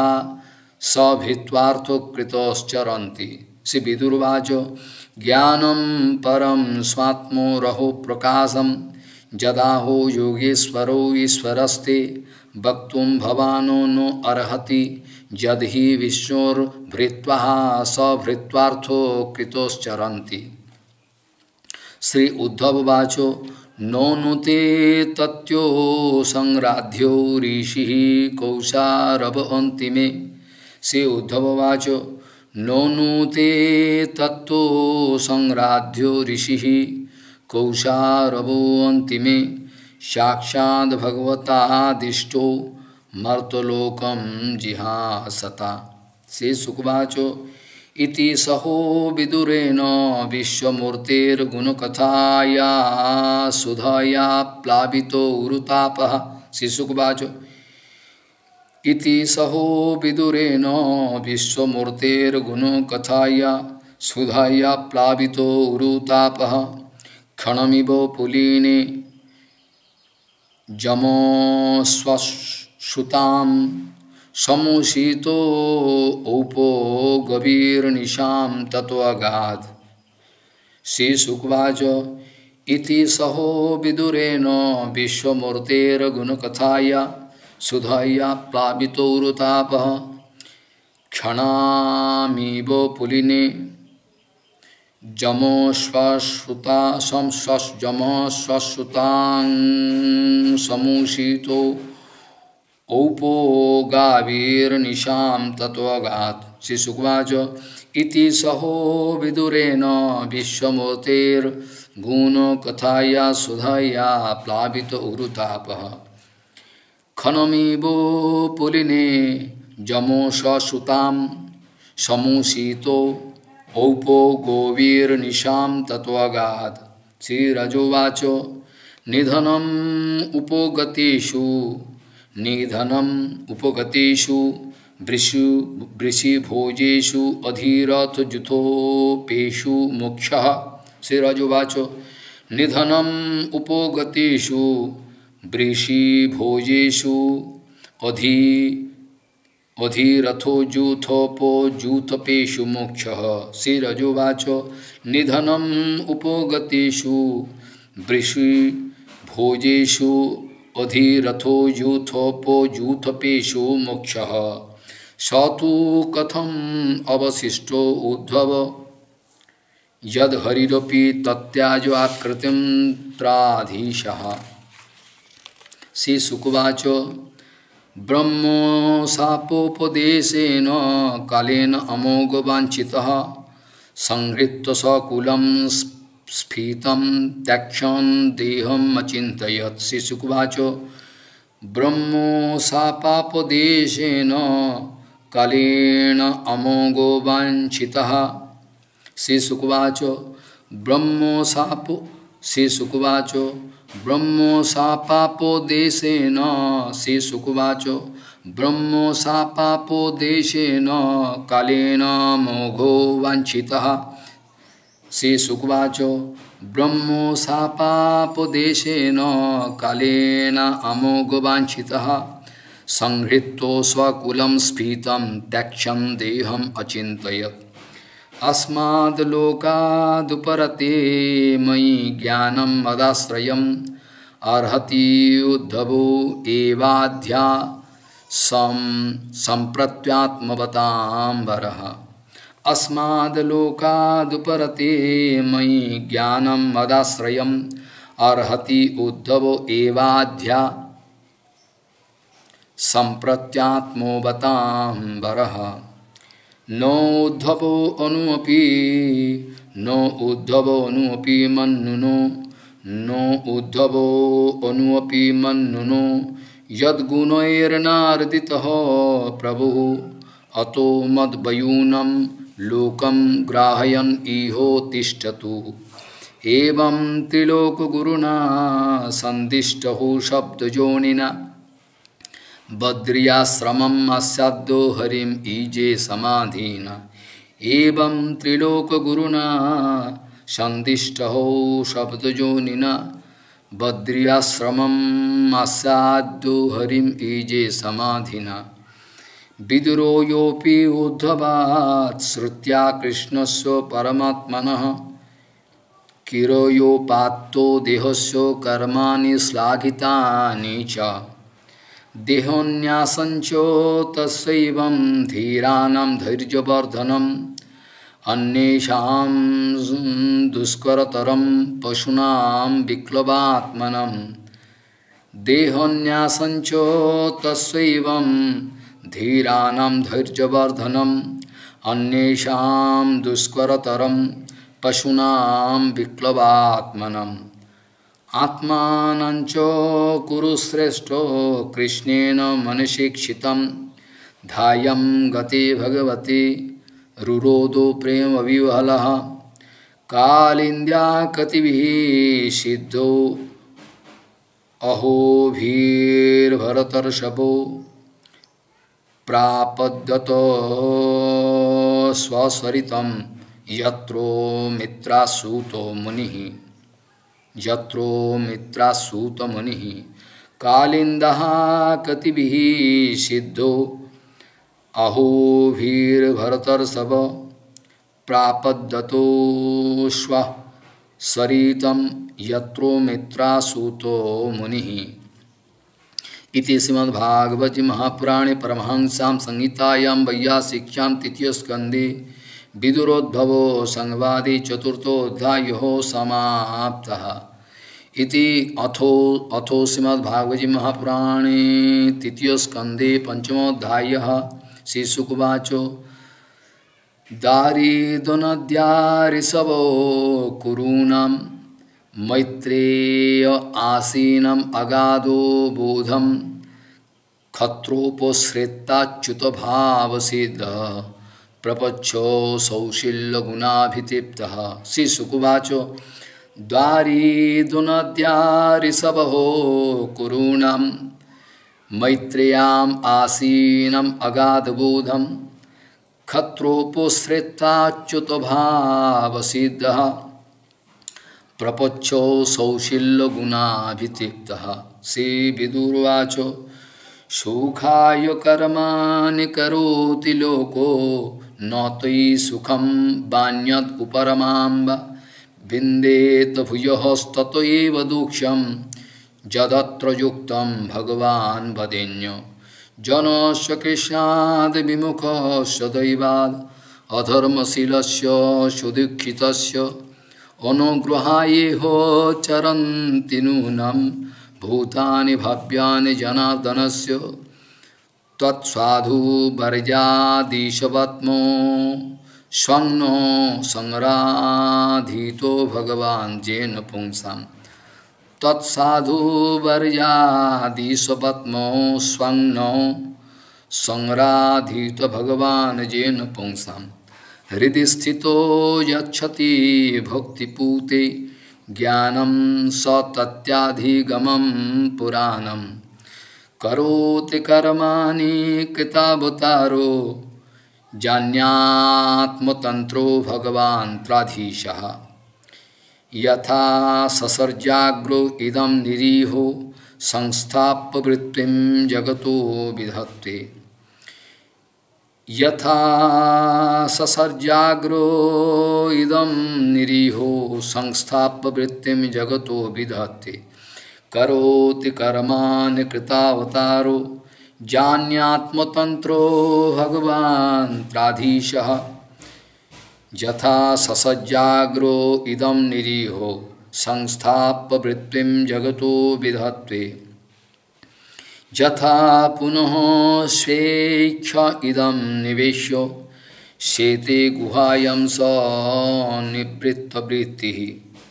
सभित्वार्थकृतश्चरन्ति। श्री विदुर्वाच ज्ञानं परं स्वात्मोरहो प्रकाशं जदाहो योगेश्वरो ईश्वरस्ते वक्तुं भवानो नो अर्हति यदि विष्णुर्भृत्वा सभृत्वार्थो कृतश्चरन्ति। श्री उद्धववाच नोनुते तत्यो संराध्यो ऋषिः कौशारव अन्तिमे। श्री उद्धववाच नोनुते तत्तो संराध्यो ऋषिः कौशारवो अन्तिमे साक्षाद् भगवतादिष्टो मर्तलोकं जिहासता। श्री शुकवाच इति सहो विदुरेण विश्वमूर्तेर्गुणकथाया सुधाया प्लावितो उरुतापः। श्री शुकवाच इति सहो विदुरेण विश्वमूर्तेर्गुणकथाया सुधाया प्लावितो उरुतापः क्षणमिव पुलीने जमोऽश्वश्रुतां समुषितो औपो गभीरनिशां ततो अगाध। श्री शुकवाच इति सहो विदुरेण विश्वमूर्तेर्गुणकथाया सुधाया प्लावितोरुतापः क्षणामिव पुलिने जमोश्वश्रुता जमोश्वश्रुतां समुषितो औपो गावीर्निशां तत्वगात्। श्री शुकवाच इति सहो विदुरेण विश्वमूर्तेर्गुणकथाया सुधाया प्लावित उरुतापः खनमिव पुलिने जमोश्वश्रुतां समुषितो औपो गोवीर्निशां तत्वगात्। श्री रजोवाच निधनम् उपगतेषु निधनम् उपगतेषु वृषु वृषिभोजेषु अधीरथजुथोपेषु मोक्षः। श्री रजोवाच निधनम् उपगतेषु वृषिभोजेषु अधि अधिरथो जूथोपो जूथपेषु मोक्षः। श्री रजोवाच निधनम् उपगतेषु वृषिभोजेषु अधिरथो जूथोपो जूथपेषु मोक्षः स तु कथम् अवशिष्टो उद्धव यद् हरिरपि तत्याजो आकृतिं त्राधीशः। श्री शुकवाच ब्रह्मो शापोपदेशेन कालेन अमोघवाञ्छितः संहृत्य सकुलं स्फीतं त्यक्षन् देहम् अचिन्तयत्। श्री शुकवाच ब्रह्मो शापोपदेशेन कालेन अमोघवाञ्छितः। श्री शुकवाच ब्रह्मो शापो श्री शुकवाच ब्रह्मो शापोपदेशेन श्री शुकवाच ब्रह्मो शापोपदेशेन कालेन मोघो वाञ्छितः। श्री शुकवाच ब्रह्मो शापोपदेशेन कालेन अमोघो वाञ्छितः संहृत्यो स्वकुलं स्फीतं त्यक्षं देहम् अचिन्तयत्। अस्माद् लोकादुपरते मयि ज्ञानं मदाश्रयम् अर्हति उद्धवो एवाध्या सं सम्प्रत्यात्मवताम्बरः। अस्माद् लोकादुपरते मयि ज्ञानं मदाश्रयम् अर्हति उद्धवो एवाध्या संप्रत्यात्मो बताम्बरः नो उद्धवो अनुअपि नो उद्धवो अनुअपि मन्नुनो नो उद्धवो अनुअपि मन्नुनो यद्गुणैर्नार्दितः प्रभुः अतो मद्वयूनं लोकं ग्राहयन् इहो तिष्ठतु एवं त्रिलोकगुरुना सन्दिष्टः शब्दजोनिना बद्र्याश्रमम् अस्याद्यो हरिम् ईजे समाधीना एवं त्रिलोकगुरुना सन्दिष्टः शब्दजोनिना बद्र्याश्रमम् अस्याद्यो हरिम् ईजे समाधीना विदुरो योऽपि उद्धवात् श्रुत्या कृष्णस्य परमात्मनः किरोयोपात्तो देहस्य कर्माणि श्लाघितानि च देहोन्यासञ्च तस्यैवं धीराणां धैर्यवर्धनम् अन्येषां दुष्करतरं पशूनां विक्लवात्मनं देहोन्यासञ्च तस्यैवं धीराणां धैर्यवर्धनम् अन्येषां दुष्करतरं पशूनां विक्लवात्मनम् आत्मानं च कुरु श्रेष्ठो कृष्णेन मनसीक्षितं ध्यायं गते भगवते रुरोदो प्रेम विवहलः कालिन्द्या कतिभिः सिद्धो अहोभिर्भरतर्षभो प्रापद्यतो स्वसरितं यत्रो मित्रासूतो मुनिः यत्रो मित्रासूत मुनिः कालिन्दः कतिभिः सिद्धो अहोभिर्भरतर्षभ प्रापद्यतो स्वसरितं यत्रो मित्रासूतो मुनिः इति श्रीमद्भागवते महापुराणे परमहंस्यां संहितायां वैयासिक्यां तृतीयस्कन्धे विदुरोद्भवो संवादे चतुर्थोऽध्यायः समाप्तः इति अथो अथो श्रीमद्भागवते महापुराणे तृतीयस्कन्धे पञ्चमोऽध्यायः श्रीशुकवाच दारिदुनद्यारिषभो कुरूणां मैत्रेय आसीनम् अगाधो बोधं खत्रोपश्रिताच्युतभावसिद्धः प्रपच्छो सौशील्यगुणाभितिप्तः श्रीशुकुवाच द्वारिदुनद्यारिषभो कुरूणां मैत्रेयाम् आसीनम् अगाधबोधं खत्रोपश्रिताच्युतभावसिद्धः प्रपच्छो सौशील्यगुणाभितिप्तः श्रीविदुर्वाच सुखाय कर्माणि करोति लोको न त्वयि सुखं वान्यद् उपरमाम्ब विन्देत भूयस्ततो एव दुःखं यदत्र युक्तं भगवान् वदेन्य जनस्य कृष्णाद् विमुखस्य दैवाद् अधर्मशीलस्य सुदुःखितस्य अनुग्रहायेहो चरन्ति नूनं भूतानि भव्यानि जनार्दनस्य तत्साधु वर्यादिशवत्मो स्वन्नो संराधितो भगवान् येन पुंसां तत्साधु वर्यादिशवत्मो स्वन्नो संराधितो भगवान् येन पुंसां हृदि स्थितो यच्छति भक्तिपूते ज्ञानं स तत्याधिगमं पुराणं करोति कर्माणि कृतावतारो जान्यात्मतन्त्रो भगवान् त्राधीशः यथा ससर्जाग्रो इदं निरीहो संस्थाप्य वृत्तिं जगतो विधत्ते यथा ससर्जाग्रो इदं निरीहो संस्थाप्य वृत्तिं जगतो विधत्ते करोति कर्माणि कृतावतारो जान्यात्मतन्त्रो भगवान् त्राधीशः यथा ससज्जाग्रो इदं निरीहो संस्थाप्य वृत्तिं जगतो विधत्वे यथा पुनः स्वेच्छा इदं निवेश्य शेते गुहायां स निवृत्तवृत्तिः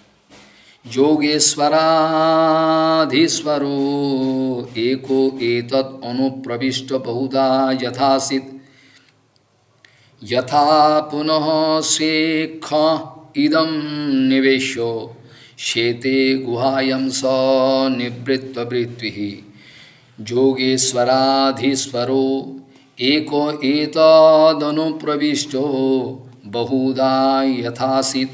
योगेश्वराधीश्वरो एको एतत् अनुप्रविष्ट बहुधा यथासित् यथा पुनः स्वेक्ष इदं निवेश्य शेते गुहायां स निवृत्तवृत्तिः योगेश्वराधीश्वरो एको एतदनुप्रविष्टो बहुधा यथासित्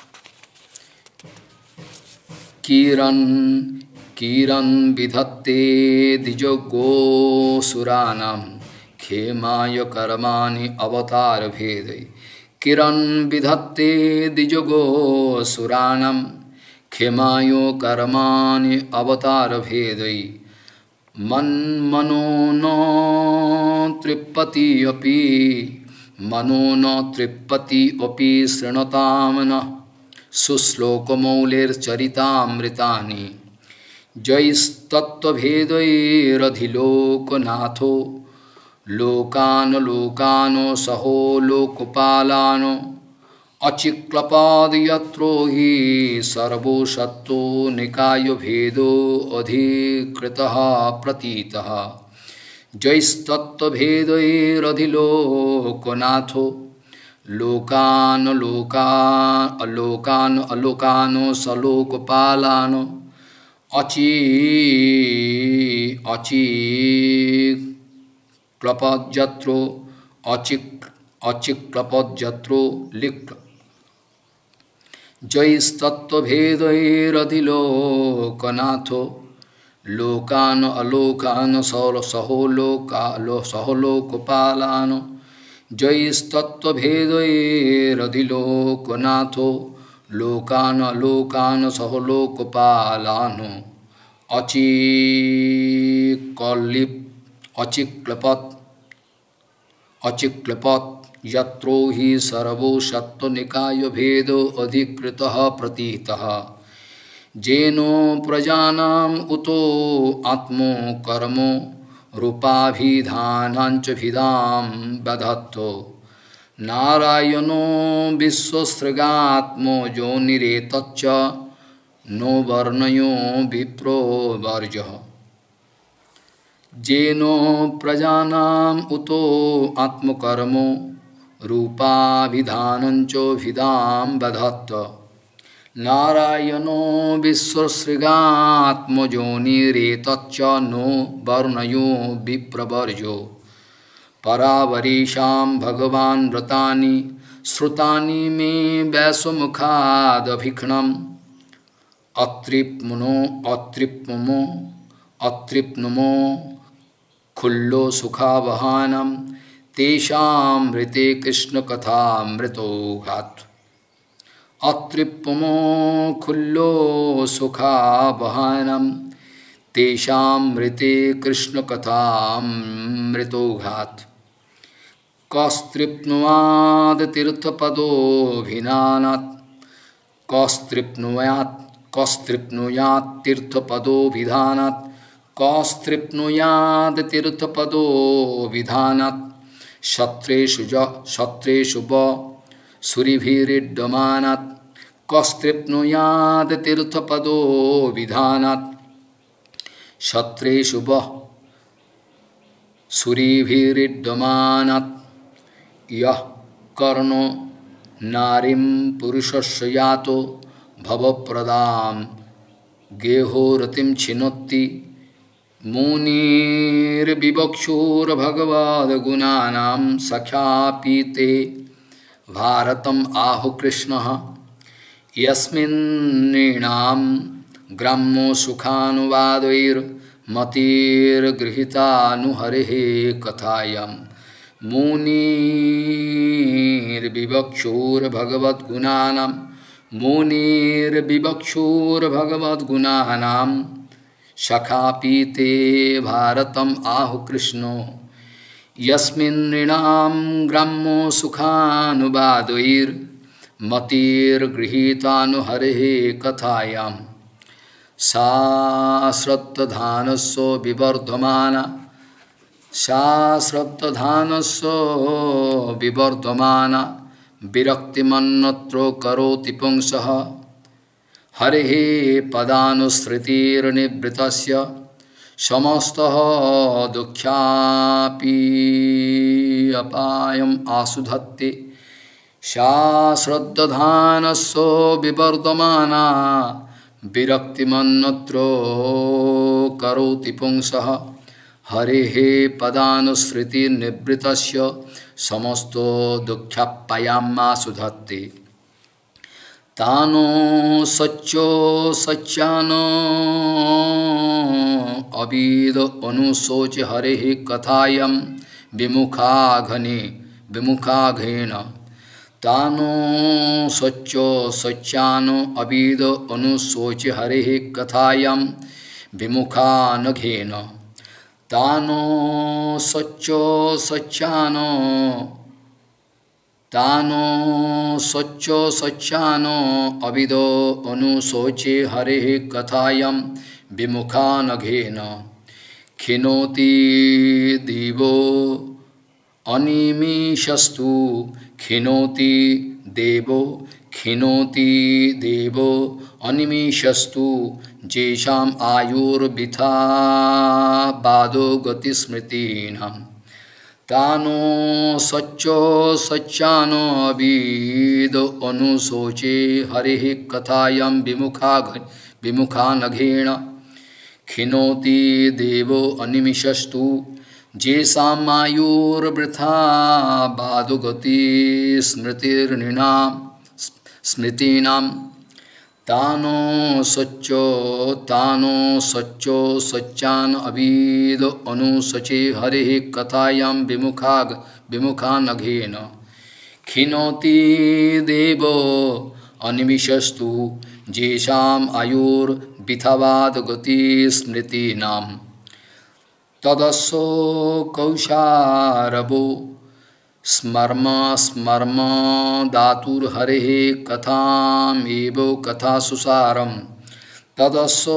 किरन किरन विधत्ते द्विजगोसुराणां खेमाय कर्माणि अवतार भेदै किरन विधत्ते द्विजगोसुराणां खेमाय कर्माणि अवतार भेदै मन्मनो न तृप्पति अपि मनो न तृप्पति अपि शृणुतां नः सुश्लोकमौलिर्चरितामृतानि जैस्तत्त्वभेदैरधिलोकनाथो लोकान् लोकान् सहो लोकपालान् अचिक्लपाद यत्रो हि सर्वो सत्तो निकायभेदो अधिकृतः प्रतीतः जैस्तत्त्वभेदैरधिलोकनाथो लोकान् लोकान् अलोकान् अलोकान् सलोकपालान् अचि अचिक्लपज्जत्रो अचिक् अचिक्लपज्जत्रो लिक् जैस्तत्त्वभेदैरधिलोकनाथो लोकान् अलोकान् सहो लोका सहो लोकपालान् जैस्तत्त्वभेदैरधिलोकनाथो लोकान् अलोकान् सहो लोकपालान् अचिक्लिप् अचिक्लपत् अचिक्लपत् यत्रो हि सर्वो सत्त्वनिकायभेदो अधिकृतः प्रतीतः जेनो प्रजानाम् उतो आत्मो कर्मो रूपाभिधानांच भिदां बधत्तो नारायणो विश्वसृगात्मो योनिरेतच्च नो वर्णयो विप्रो वर्जः जेनो प्रजानाम् उतो आत्मकर्मो रूपाभिधानञ्च भिदां बधत्तो नारायणो विश्वसृगात्मजोनिरेतच्च नो वर्णयो विप्रवर्जो परावरीशां भगवान् व्रतानि श्रुतानि मे वैश्वमुखादभिक्ष्णम् अतृप्मुनो अतृप्मुमो अतृप्नुमो खुल्लो सुखावहानं तेषामृते कृष्णकथामृतो घात् अतृप्मो खुल्लो सुखावहानं तेषामृते कृष्णकथामृतो घात् कस्तृप्नुयाद तीर्थपदोभिधानात् कस्तृप्नुयात् कस्तृप्नुयात् तीर्थपदोभिधानात् कस्तृप्नुयाद तीर्थपदोभिधानात् शत्रेषु ज शत्रेषु व सुरिभिरिड्डमानात् कस्तृप्नुयाद तीर्थपदोभिधानात् शत्रेषु व सुरिभिरिड्डमानात् यः कर्णो नारीं पुरुषस्य यातो भवप्रदां गेहोरतिं छिनोति मुनिर्विवक्षुर्भगवद्गुणानां सख्यापीते भारतम् आहु कृष्णः यस्मिन् नृणां ग्राम्यो सुखानुवादैर्मतिर्गृहीतानुहरेः कथायां मुनिर्विवक्षुर्भगवद्गुणानां मुनिर्विवक्षुर्भगवद्गुणानां सखापीते भारतम् आहु कृष्णो यस्मिन् नृणां ग्राम्यो सुखानुवादैर् मतिर्गृहीतानुहरेः कथायां सा श्रद्धानस्सो विवर्धमाना सा श्रद्धानस्सो विवर्धमाना विरक्तिमन्नत्रो करोति पुंसः हरेः पदानुसृतिर्निवृतस्य समस्तः दुःख्यापि अपायम् आसुधत्ते सा श्रद्धानस्सो विवर्धमाना विरक्तिमन्नत्रो करोति पुंसः हरेः पदानुसृतिर्निवृतस्य समस्तो दुःख्यापायम् आसुधत्ते तानो सच्चो सच्चानो अविद अनुशोच हरेः कथायं विमुखाघने विमुखाघेन तानो सच्चो सच्चानो अविद अनुशोच हरेः कथायं विमुखानघेन तानो सच्चो सच्चानो तानो सच्चो सच्चानो अविदो अनुशोचे हरेः कथायं विमुखानघेन खिनोति दिवो अनिमिषस्तु खिनोति देवो खिनोति देवो अनिमिषस्तु जेषाम् आयुर्विथा बादो गतिस्मृतीनाम् तानो सच्चो सच्चानो अविद अनुशोचे हरेः कथायं विमुखाघ विमुखानघेन खिनोति देवो अनिमिषस्तु जेषाम् आयुर्वृथा बादो गतिस्मृतिर्नृणाम् स्मृतीनाम् तानो सच्चो तानो सच्चो सच्चान अविद अनुशचे हरेः कथायां विमुखाग विमुखानघेन खिनोति देवो अनिमिषस्तु जेषाम् आयुर्विथावाद गति स्मृतीनाम् तदसो कौशारवो स्मर्म स्मर्म दातुर्हरेः कथामेव कथासुसारं तदसो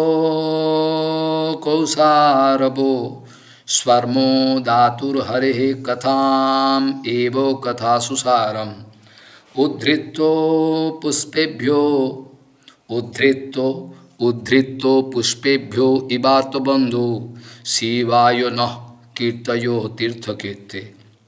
कौसारवो स्वर्मो दातुर्हरेः कथाम् एव कथासुसारम् उद्धृतो पुष्पेभ्यो उद्धृतो उद्धृतो पुष्पेभ्यो इवातबन्धो शिवाय नः कीर्तयो तीर्थकीर्ते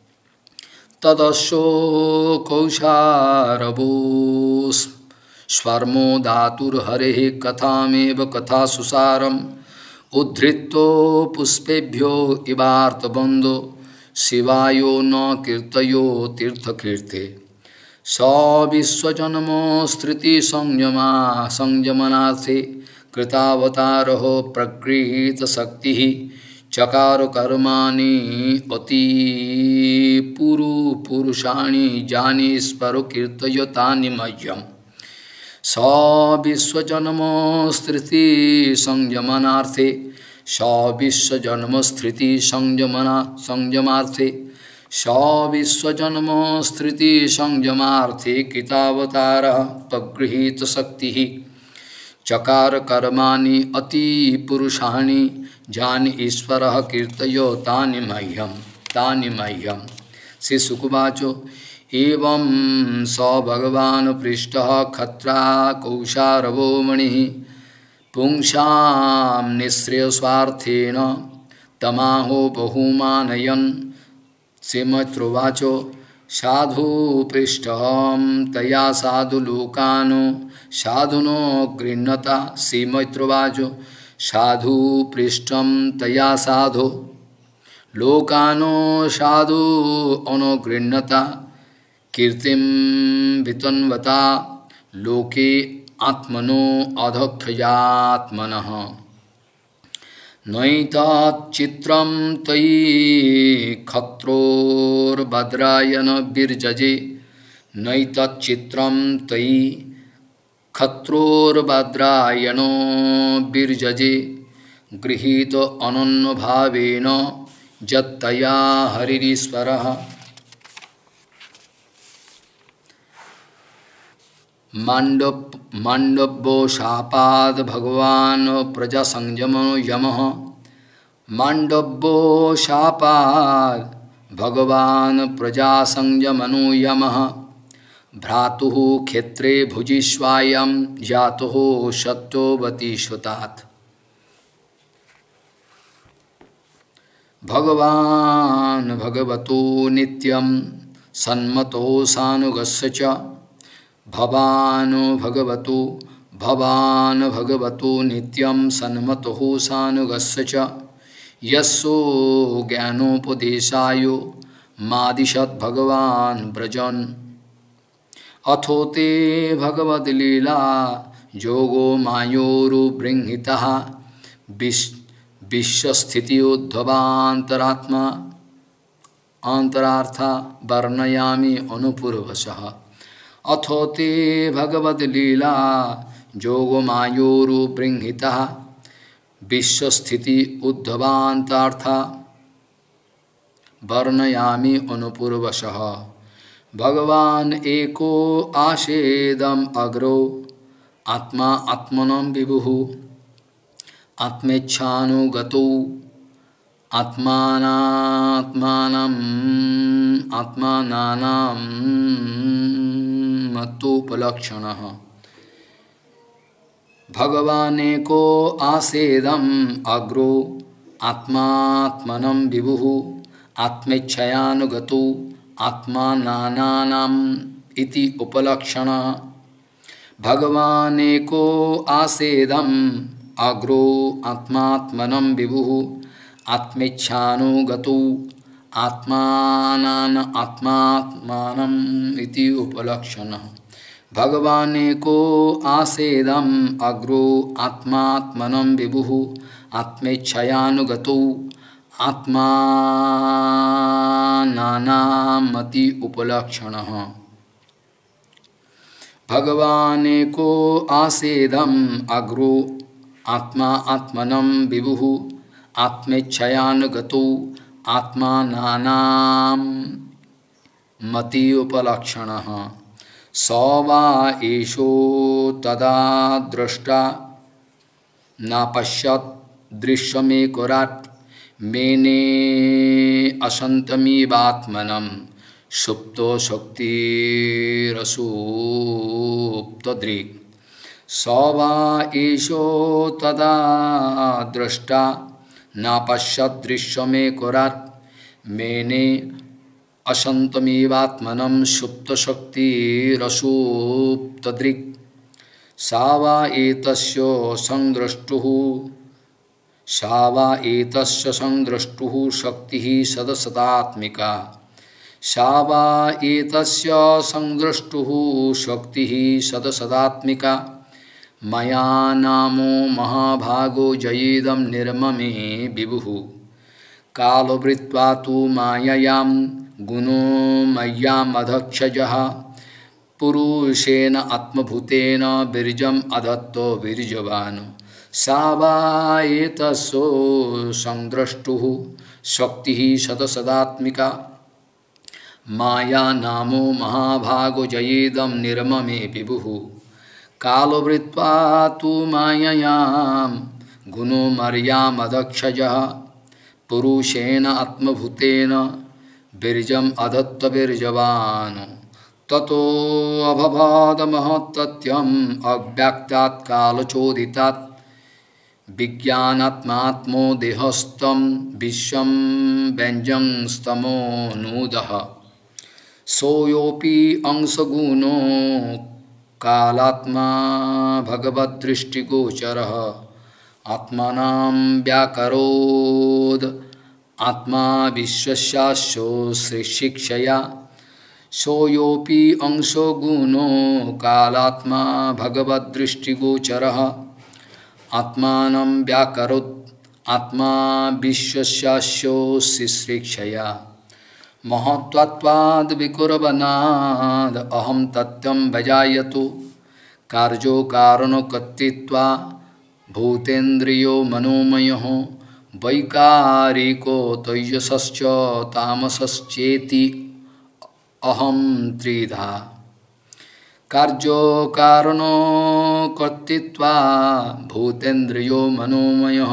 तदसो कौशारवो स्वर्मो धातुर्हरेः कथामेव कथासुसारम् उद्धृतो पुष्पेभ्यो इवार्तबन्धो शिवायो न कीर्तयो तीर्थकीर्ते स विश्वजन्मो स्थिति संयमा संयमनार्थे कृतावतारो प्रगृहीतशक्तिः चकार कर्माणि अति पुरु पुरुषाणि जानीश्वरो कीर्तयो तानि मह्यम् स विश्वजन्म स्थिति संयमनार्थे स विश्वजन्म स्थिति संयमना संयमार्थे स विश्वजन्म स्थिति संयमार्थे कृतावतारः प्रगृहीतशक्तिः चकार कर्माणि अति पुरुषाणि जान ईश्वरः कीर्तयो तानि मह्यं तानि मह्यं श्री शुकवाचो एवं स भगवान् पृष्ठः खत्रा कौशारवो मणिः पुंसां निःश्रेयस्वार्थेन तमाहो बहुमानयन् श्रीमद्वाचो साधु पृष्ठं तया साधु लोकानो साधुनो गृह्णता श्रीमद्वाचो साधु पृष्ठं तया साधु लोकानो साधु अनुगृह्णता कीर्तिं वितन्वता लोके आत्मनो अधक्षयात्मनः नैतच्चित्रं तयि खत्रोर्भद्रायन विरजजे नैतच्चित्रं तयि खत्रोर्भद्रायनो विरजजे गृहीत अनन्यभावेन यत्तया हरिरीश्वरः मांडव मांडव्यो शापाद भगवान प्रजा संयमो यमः मांडव्यो शापाद भगवान प्रजा संयमनो यमः भ्रातुः क्षेत्रे भुजिष्वायं जातुः सत्यवती श्रुतात् भगवान भगवतो नित्यं सन्मतो सानुगस्य च भवानो भगवतो भवान भगवतो नित्यं सन्मतो सानुगस्य च यस्सो ज्ञानोपदेशायो मादिशत् भगवान व्रजन् अथो ते भगवद्लीला योगो मायोरुबृंहितः विश्वस्थितियोद्धवान्तरात्मा अंतरार्था वर्णयामि अनुपूर्वशः अथो ते भगवद्लीला योगो मायोरुबृंहितः विश्वस्थिति उद्धवान्तार्था वर्णयामि अनुपूर्वशः भगवान एको आसेदम अग्रो आत्मा आत्मनं विभुः आत्मेच्छानुगतो आत्मानात्मानं आत्मानां मत्तोपलक्षणः भगवानेको आसेदम अग्रो आत्मात्मनं विभुः आत्मेच्छयानुगतो आत्मानानाम् इति उपलक्षणः भगवानेको आसेदम अग्रो आत्मात्मनं विभुः आत्मेच्छानुगतो आत्मानान आत्मात्मानम् इति उपलक्षणः भगवानेको आसेदम अग्रो आत्मात्मनं विभुः आत्मेच्छयानुगतो आत्मानानामति उपलक्षणः भगवानेको आसेदम अग्रो आत्मा आत्मनं विभुः आत्मेच्छयानुगतो आत्मानानां मति उपलक्षणः स वा एषो तदा द्रष्टा न पश्यत् दृश्यमेकोराट् मेने असन्तमीवात्मनं सुप्तो शक्तिरसुप्तदृक् स वा एषो तदा द्रष्टा न पश्यदृश्यमेकोरात् मेने असन्तमीवात्मनं सुप्तशक्तिरसुप्तदृक् सा वा एतस्य संद्रष्टुः सा वा एतस्य संद्रष्टुः शक्तिः सदसदात्मिका सा वा एतस्य संद्रष्टुः शक्तिः सदसदात्मिका मया नामो महाभागो जयेदं निर्ममे विभुः कालवृत्वा तु माययां गुणो मय्याम् अधक्षजः पुरुषेण आत्मभूतेन बीर्जम् अधत्तो बीर्जवान् सा वा एतस्यो संद्रष्टुः शक्तिः सदसदात्मिका माया नामो महाभागो जयेदं निर्ममे विभुः कालवृत्वा तु माययां गुणो मर्याम् अधक्षजः पुरुषेण आत्मभूतेन बीर्जम् अधत्त बीर्जवान् ततो अभवाद महत्तत्यम् अव्यक्तात् कालचोदितात् विज्ञानात्मात्मो देहस्थं विश्वं व्यञ्जं स्तमोऽनूदः सोऽपि अंशगुणो कालात्मा भगवद्दृष्टिगोचरः आत्मानं व्याकरोद आत्मा विश्वस्यास्यो श्रीशिक्षया सोऽपि अंशो गुणो कालात्मा भगवद्दृष्टिगोचरः आत्मानं व्याकरोद आत्मा विश्वस्यास्यो श्रीशिक्षया महत्त्वात् विकुर्वनाद् अहं तत्त्वं भजायतु कार्यो कारणो कर्तृत्वा भूतेन्द्रियो मनोमयः वैकारिको तैजसश्च तामसश्चेति अहं त्रिधा कार्यो कारणो कर्तृत्वा भूतेन्द्रियो मनोमयः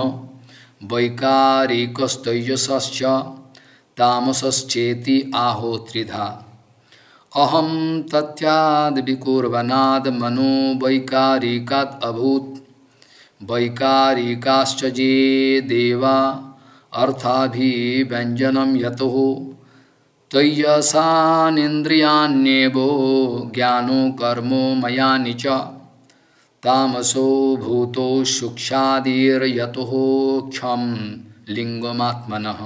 वैकारिकस्तैजसश्च तामसश्चेति आहो त्रिधा अहम तत्याद विकुर्वनाद मनो वैकारिकात् अभूत वैकारिकाश्च ये देवा अर्थाभिव्यञ्जनं यतः तैयसानिन्द्रियाण्येवो ज्ञानो कर्मो मयानि च तामसो भूतो सूक्ष्मादिर्यतः क्षं लिंगमात्मनः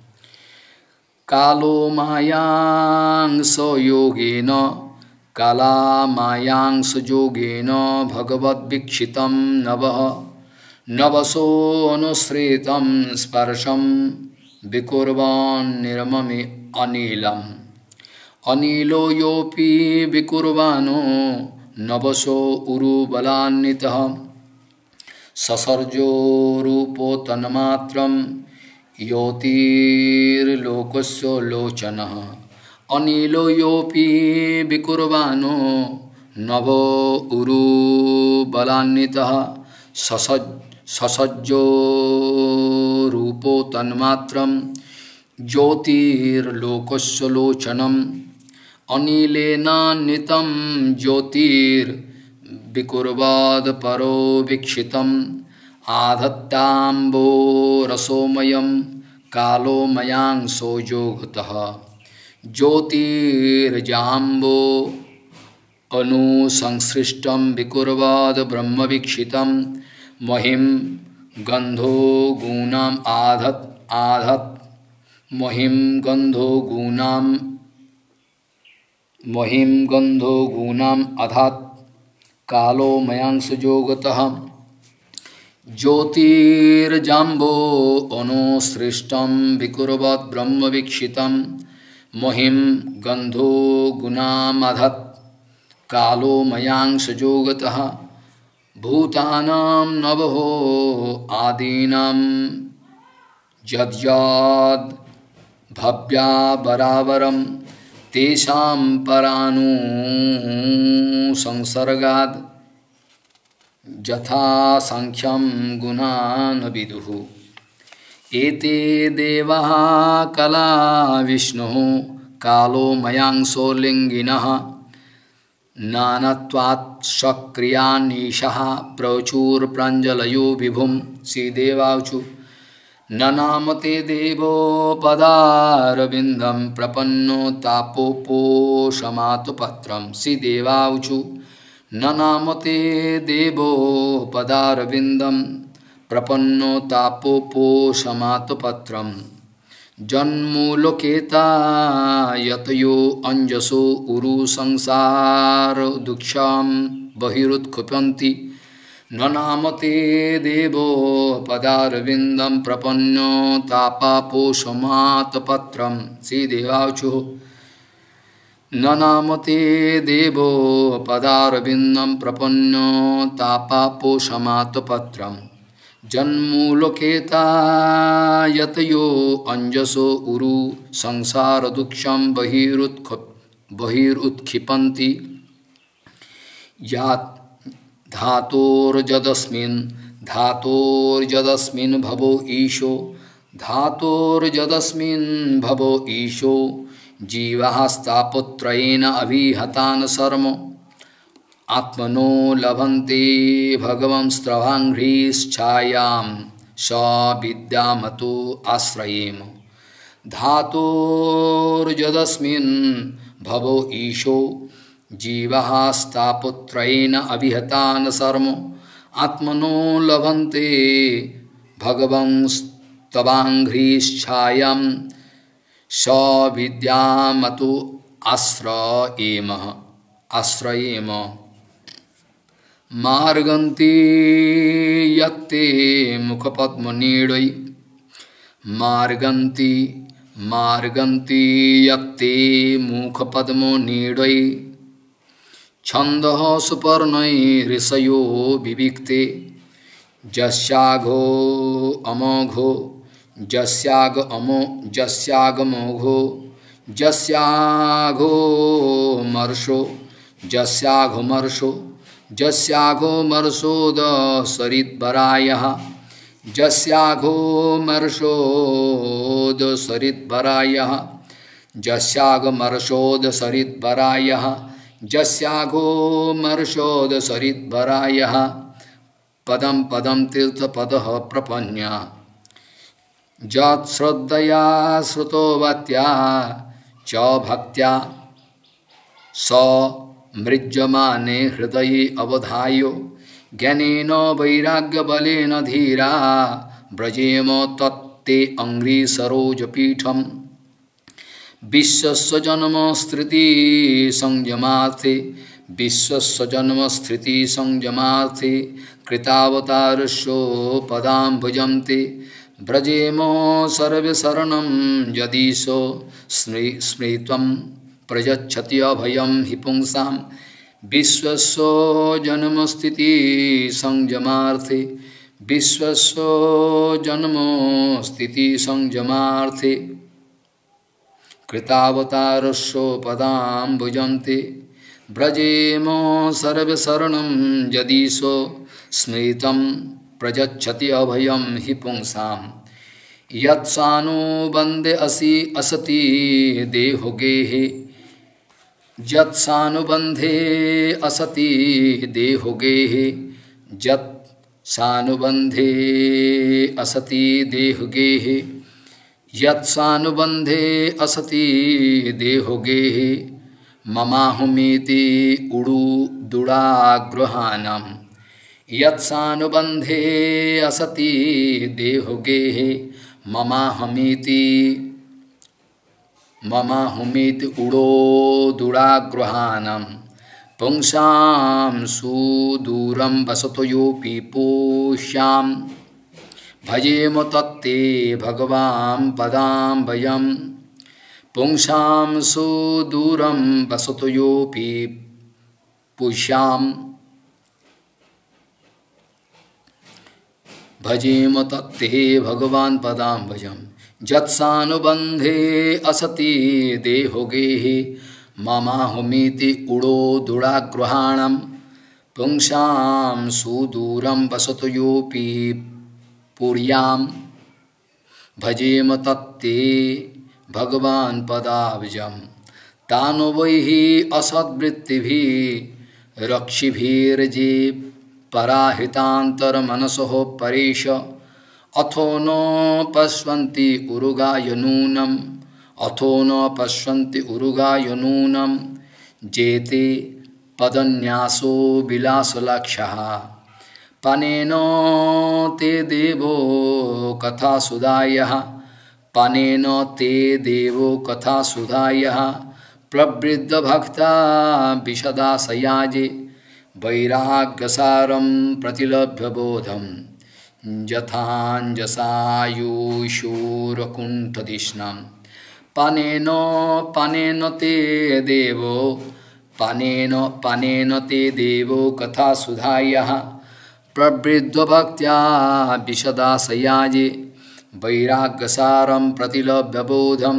कालो मायांस योगेन काला मायांस योगेन भगवद्वीक्षितं नवः नवसो अनुश्रितं स्पर्शं विकुर्वान् निर्ममे अनिलम् अनिलो योऽपि विकुर्वाणो नवसो उरुबलान्वितः ससर्जो रूपो तन्मात्रं योतिर्लोकस्य लोचनः अनिलो योऽपि विकुर्वाणो नभो उरुबलान्वितः ससज ससज्जो रूपो तन्मात्रं ज्योतिर्लोकस्य लोचनम् अनिलेनान्वितं ज्योतिर्विकुर्वाद परो वीक्षितम् आधत्ताम्बो रसोमयं कालो मयांसो योगतः ज्योतिर्जाम्बो अनुसंसृष्टं विकुर्वाद ब्रह्मवीक्षितं महिं गंधो गुणाम आधत आधत महिं गंधो गुणाम महिं गंधो गुणाम अधात कालो मयांस योगतः ज्योतिर्जाम्बो अनुसृष्टं विकुर्वत् ब्रह्मवीक्षितं महिं गंधो गुणामधत् कालो मयांस योगतः भूतानां नवहो आदीनां यद्यद् भव्या बरावरं तेषां परानु संसर्गाद् यथा संख्यं गुणान् विदुः एते देवाः कला विष्णुः कालो मयांसो लिंगिनः नानत्वात् सक्रियानीशः प्रचुर प्राञ्जलयो विभुं श्रीदेवाचु न नामते देवो पदारविन्दं प्रपन्नो तापोपोषमातुपत्रं श्रीदेवाचु न नामते देवो पदारविन्दं प्रपन्नो तापोपोषमातुपत्रं जन्मूलोकेता यतयो अंजसो उरु संसार दुक्षां बहिरुत्क्षिपन्ति न नामते देवो पदारविन्दं प्रपन्नो तापापोषमातपत्रं श्रीदेवाचुः न नामते देवो पदारविन्दं प्रपन्नो तापापोषमातपत्रं जन्मूलोकेता यतयो अंजसो उरु संसार दुक्षं बहिरुत्ख बहिरुत्क्षिपन्ति यात् धातोर्जदस्मिन् धातोर्जदस्मिन् भवो ईशो धातोर्जदस्मिन् भवो ईशो जीवास्तापत्रयेन अभिहतान् सर्म आत्मनो लभन्ते भगवं स्त्रवाङ्घ्रिश्छायां स विद्यामतो आश्रयेम धातोर्जदस्मिन् भवो ईशो जीवास्तापत्रयेन अभिहतान् सर्म आत्मनो लभन्ते भगवं स्तवाङ्घ्रिश्छायां स विद्यामतो आश्रयेम आश्रयेम मार्गन्ति यत्ते मुखपद्मनीडै मार्गन्ति मार्गन्ति यत्ते मुखपद्मनीडै छन्दः सुपर्णैर्ऋषयो विविक्ते जस्याघो अमोघो जस्याग अमो जस्यागमोघो जस्याघो मर्षो जस्याघोमर्षो जस्याघोमर्षोद सरिद्वरायः जस्याघोमर्षोद सरिद्वरायः जस्याघोमर्षोद सरिद्वरायः जस्याघोमर्षोद सरिद्वरायः पदम पदम तीर्थपदः प्रपन्या जत् श्रद्धया श्रुतो वात्या च भक्त्या स मृज्यमाने हृदये अवधायो ज्ञानेन वैराग्यबलेन धीरा व्रजेम तत्ते अंघ्रिसरोजपीठम विश्वस्य जन्मस्थिति संयमार्थे विश्वस्य जन्मस्थिति संयमार्थे कृतावतारस्यो पदाम्बुजन्ते व्रजेम सर्वे शरणं यदीशो स्मृत्वं प्रयच्छति अभयं हि पुंसां विश्वस्य जन्मस्थिति संयमार्थे विश्वस्य जन्मस्थिति संयमार्थे कृतावतारस्यो पदाम्बुजन्ते व्रजेम सर्वे शरणं यदीशो स्मृतं प्रयच्छति अभयं हि पुंसां यत्सानुबन्धे असि असति देहोगेहे यत्सानुबन्धे असति देहोगेहे यत्सानुबन्धे असति देहोगेहे यत्सानुबन्धे असति देहोगेहे ममाहुमेति उडु दुराग्रहानम् यत्सानुबन्धे असति देहोगेहे ममाहमीति ममाहुमेति उडो दुराग्रहानम् पुंसां सुदूरं वसतो योऽपि पोष्यां भजेम तत्ते भगवान् पदाम्बुजं पुंसां सुदूरं वसतो योऽपि पोष्यां भजेम तत्ते भगवान् पदाम्बुजं यत्सानुबन्धे असति देहोगेहे ममाहुमेति उडो दुराग्रहाणं पुंसां सुदूरं वसतो योऽपि पुर्यां भजेम तत्ते भगवान् पदाब्जं तानो वै असद्वृत्तिभिः रक्षिभिर्जे पराहितान्तरमनसो परेश अथो न पश्यन्ति उरुगायनूनम् अथो न पश्यन्ति उरुगायनूनम् जेते पदन्यासो विलासलक्षः पानेन ते देवो कथासुधायः पानेन ते देवो कथासुधायः प्रवृद्धभक्ता विशदाशयाजे वैराग्यसारं प्रतिलभ्य बोधं यथाञ्जसायुषूरकुण्ठधिष्णां पानेन पानेन ते देवो पानेन पानेन ते देवो कथासुधायः प्रवृद्धभक्त्या विशदाशयाजे वैराग्यसारं प्रतिलभ्य बोधं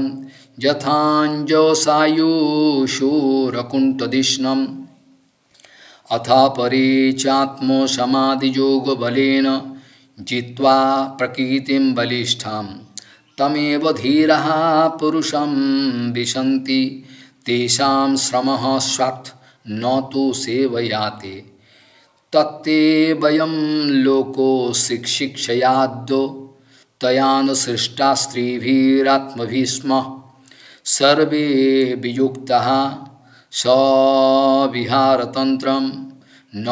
यथाञ्जसायुषूरकुण्ठधिष्णम् अथा परे चात्मो समाधियोग बलेन जित्वा प्रकृतिं बलिष्ठां तमेव धीरः पुरुषं विशन्ति तेषां श्रमः स्वात् न तु सेवयाते तत्ते वयं लोको शिक्षिक्षयाद्दो तयानुसृष्टा स्त्रीभिरात्मभिस्मः सर्वे वियुक्ताः सविहारतन्त्रं न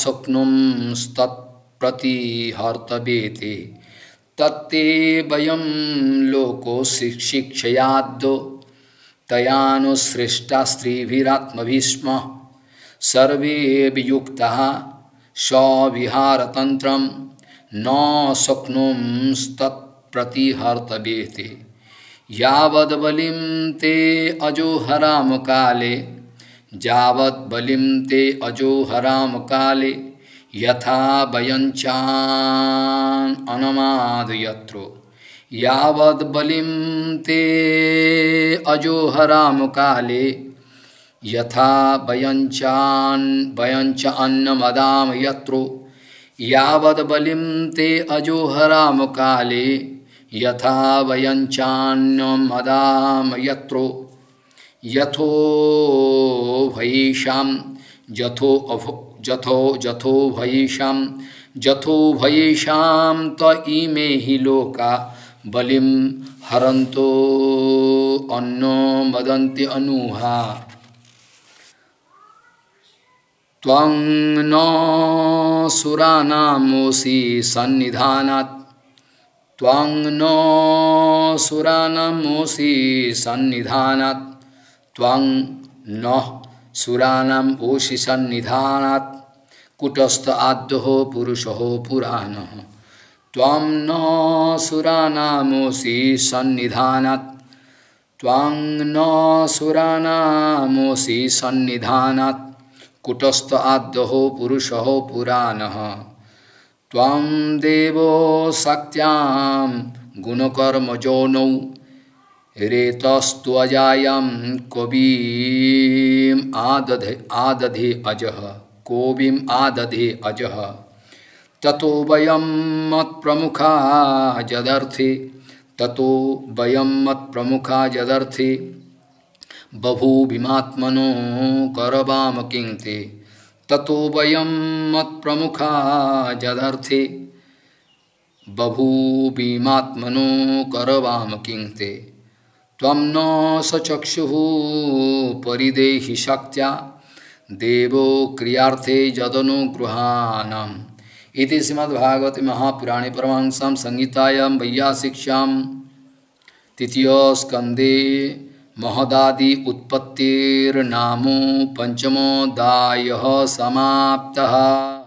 शक्नुंस्तत्प्रतिहर्तव्येते तत्ते वयं लोको शिक्षिक्षयाद्दो तयानुसृष्टा स्त्रीभिरात्मभिस्मः सर्वे वियुक्ताः सविहारतन्त्रं न शक्नुंस्तत्प्रतिहर्तव्येते यावद्बलिं ते अजोहराम काले यावद्बलिं ते अजोहराम काले यथा वयञ्चान् अनमादयत्रो यावद्बलिं ते अजोहराम काले यथा वयंचान वयंच अन्नमदाम यत्रो यावद बलिम ते अजोहराम काले यथा वयंचान्नमदाम यत्रो यथो भयेषां जथो अभो जथो जथो भयेषां जथो भयेषां त इमे हि लोका बलिं हरन्तो अन्नो मदन्ति अनुहा त्वं न सुरानामोसि सन्निधानात् त्वं न सुरानामोसि सन्निधानात् त्वं न सुरानामोसि सन्निधानात् कुटस्थ आद्यो पुरुषो पुराणः त्वं न सुरानामोसि सन्निधानात् त्वं न सुरानामोसि सन्निधानात् कुटस्थ आद्यो पुरुषो पुराणः त्वं देवो शक्त्यां गुणकर्मजोनौ रेतस्त्वजायं कविम् आदधे आदधे अजः कोविम् आदधे अजः ततो वयं मत्प्रमुखा जदर्थे ततो वयं मत्प्रमुखा जदर्थे बभूविमात्मनो करवाम किं ते ततो वयं मत्प्रमुखा जदर्थे बभूविमात्मनो करवाम किं ते त्वं न सचक्षुः परिदेहि शक्त्या देवो क्रियार्थे जदनुगृहाणाम् इति श्रीमद्भागवते महापुराणे परमहंस्यां संहितायां वैयासिक्ष्यां तृतीयस्कन्धे महदादि उत्पत्तिर्नामो पंचमोऽध्यायः समाप्तः।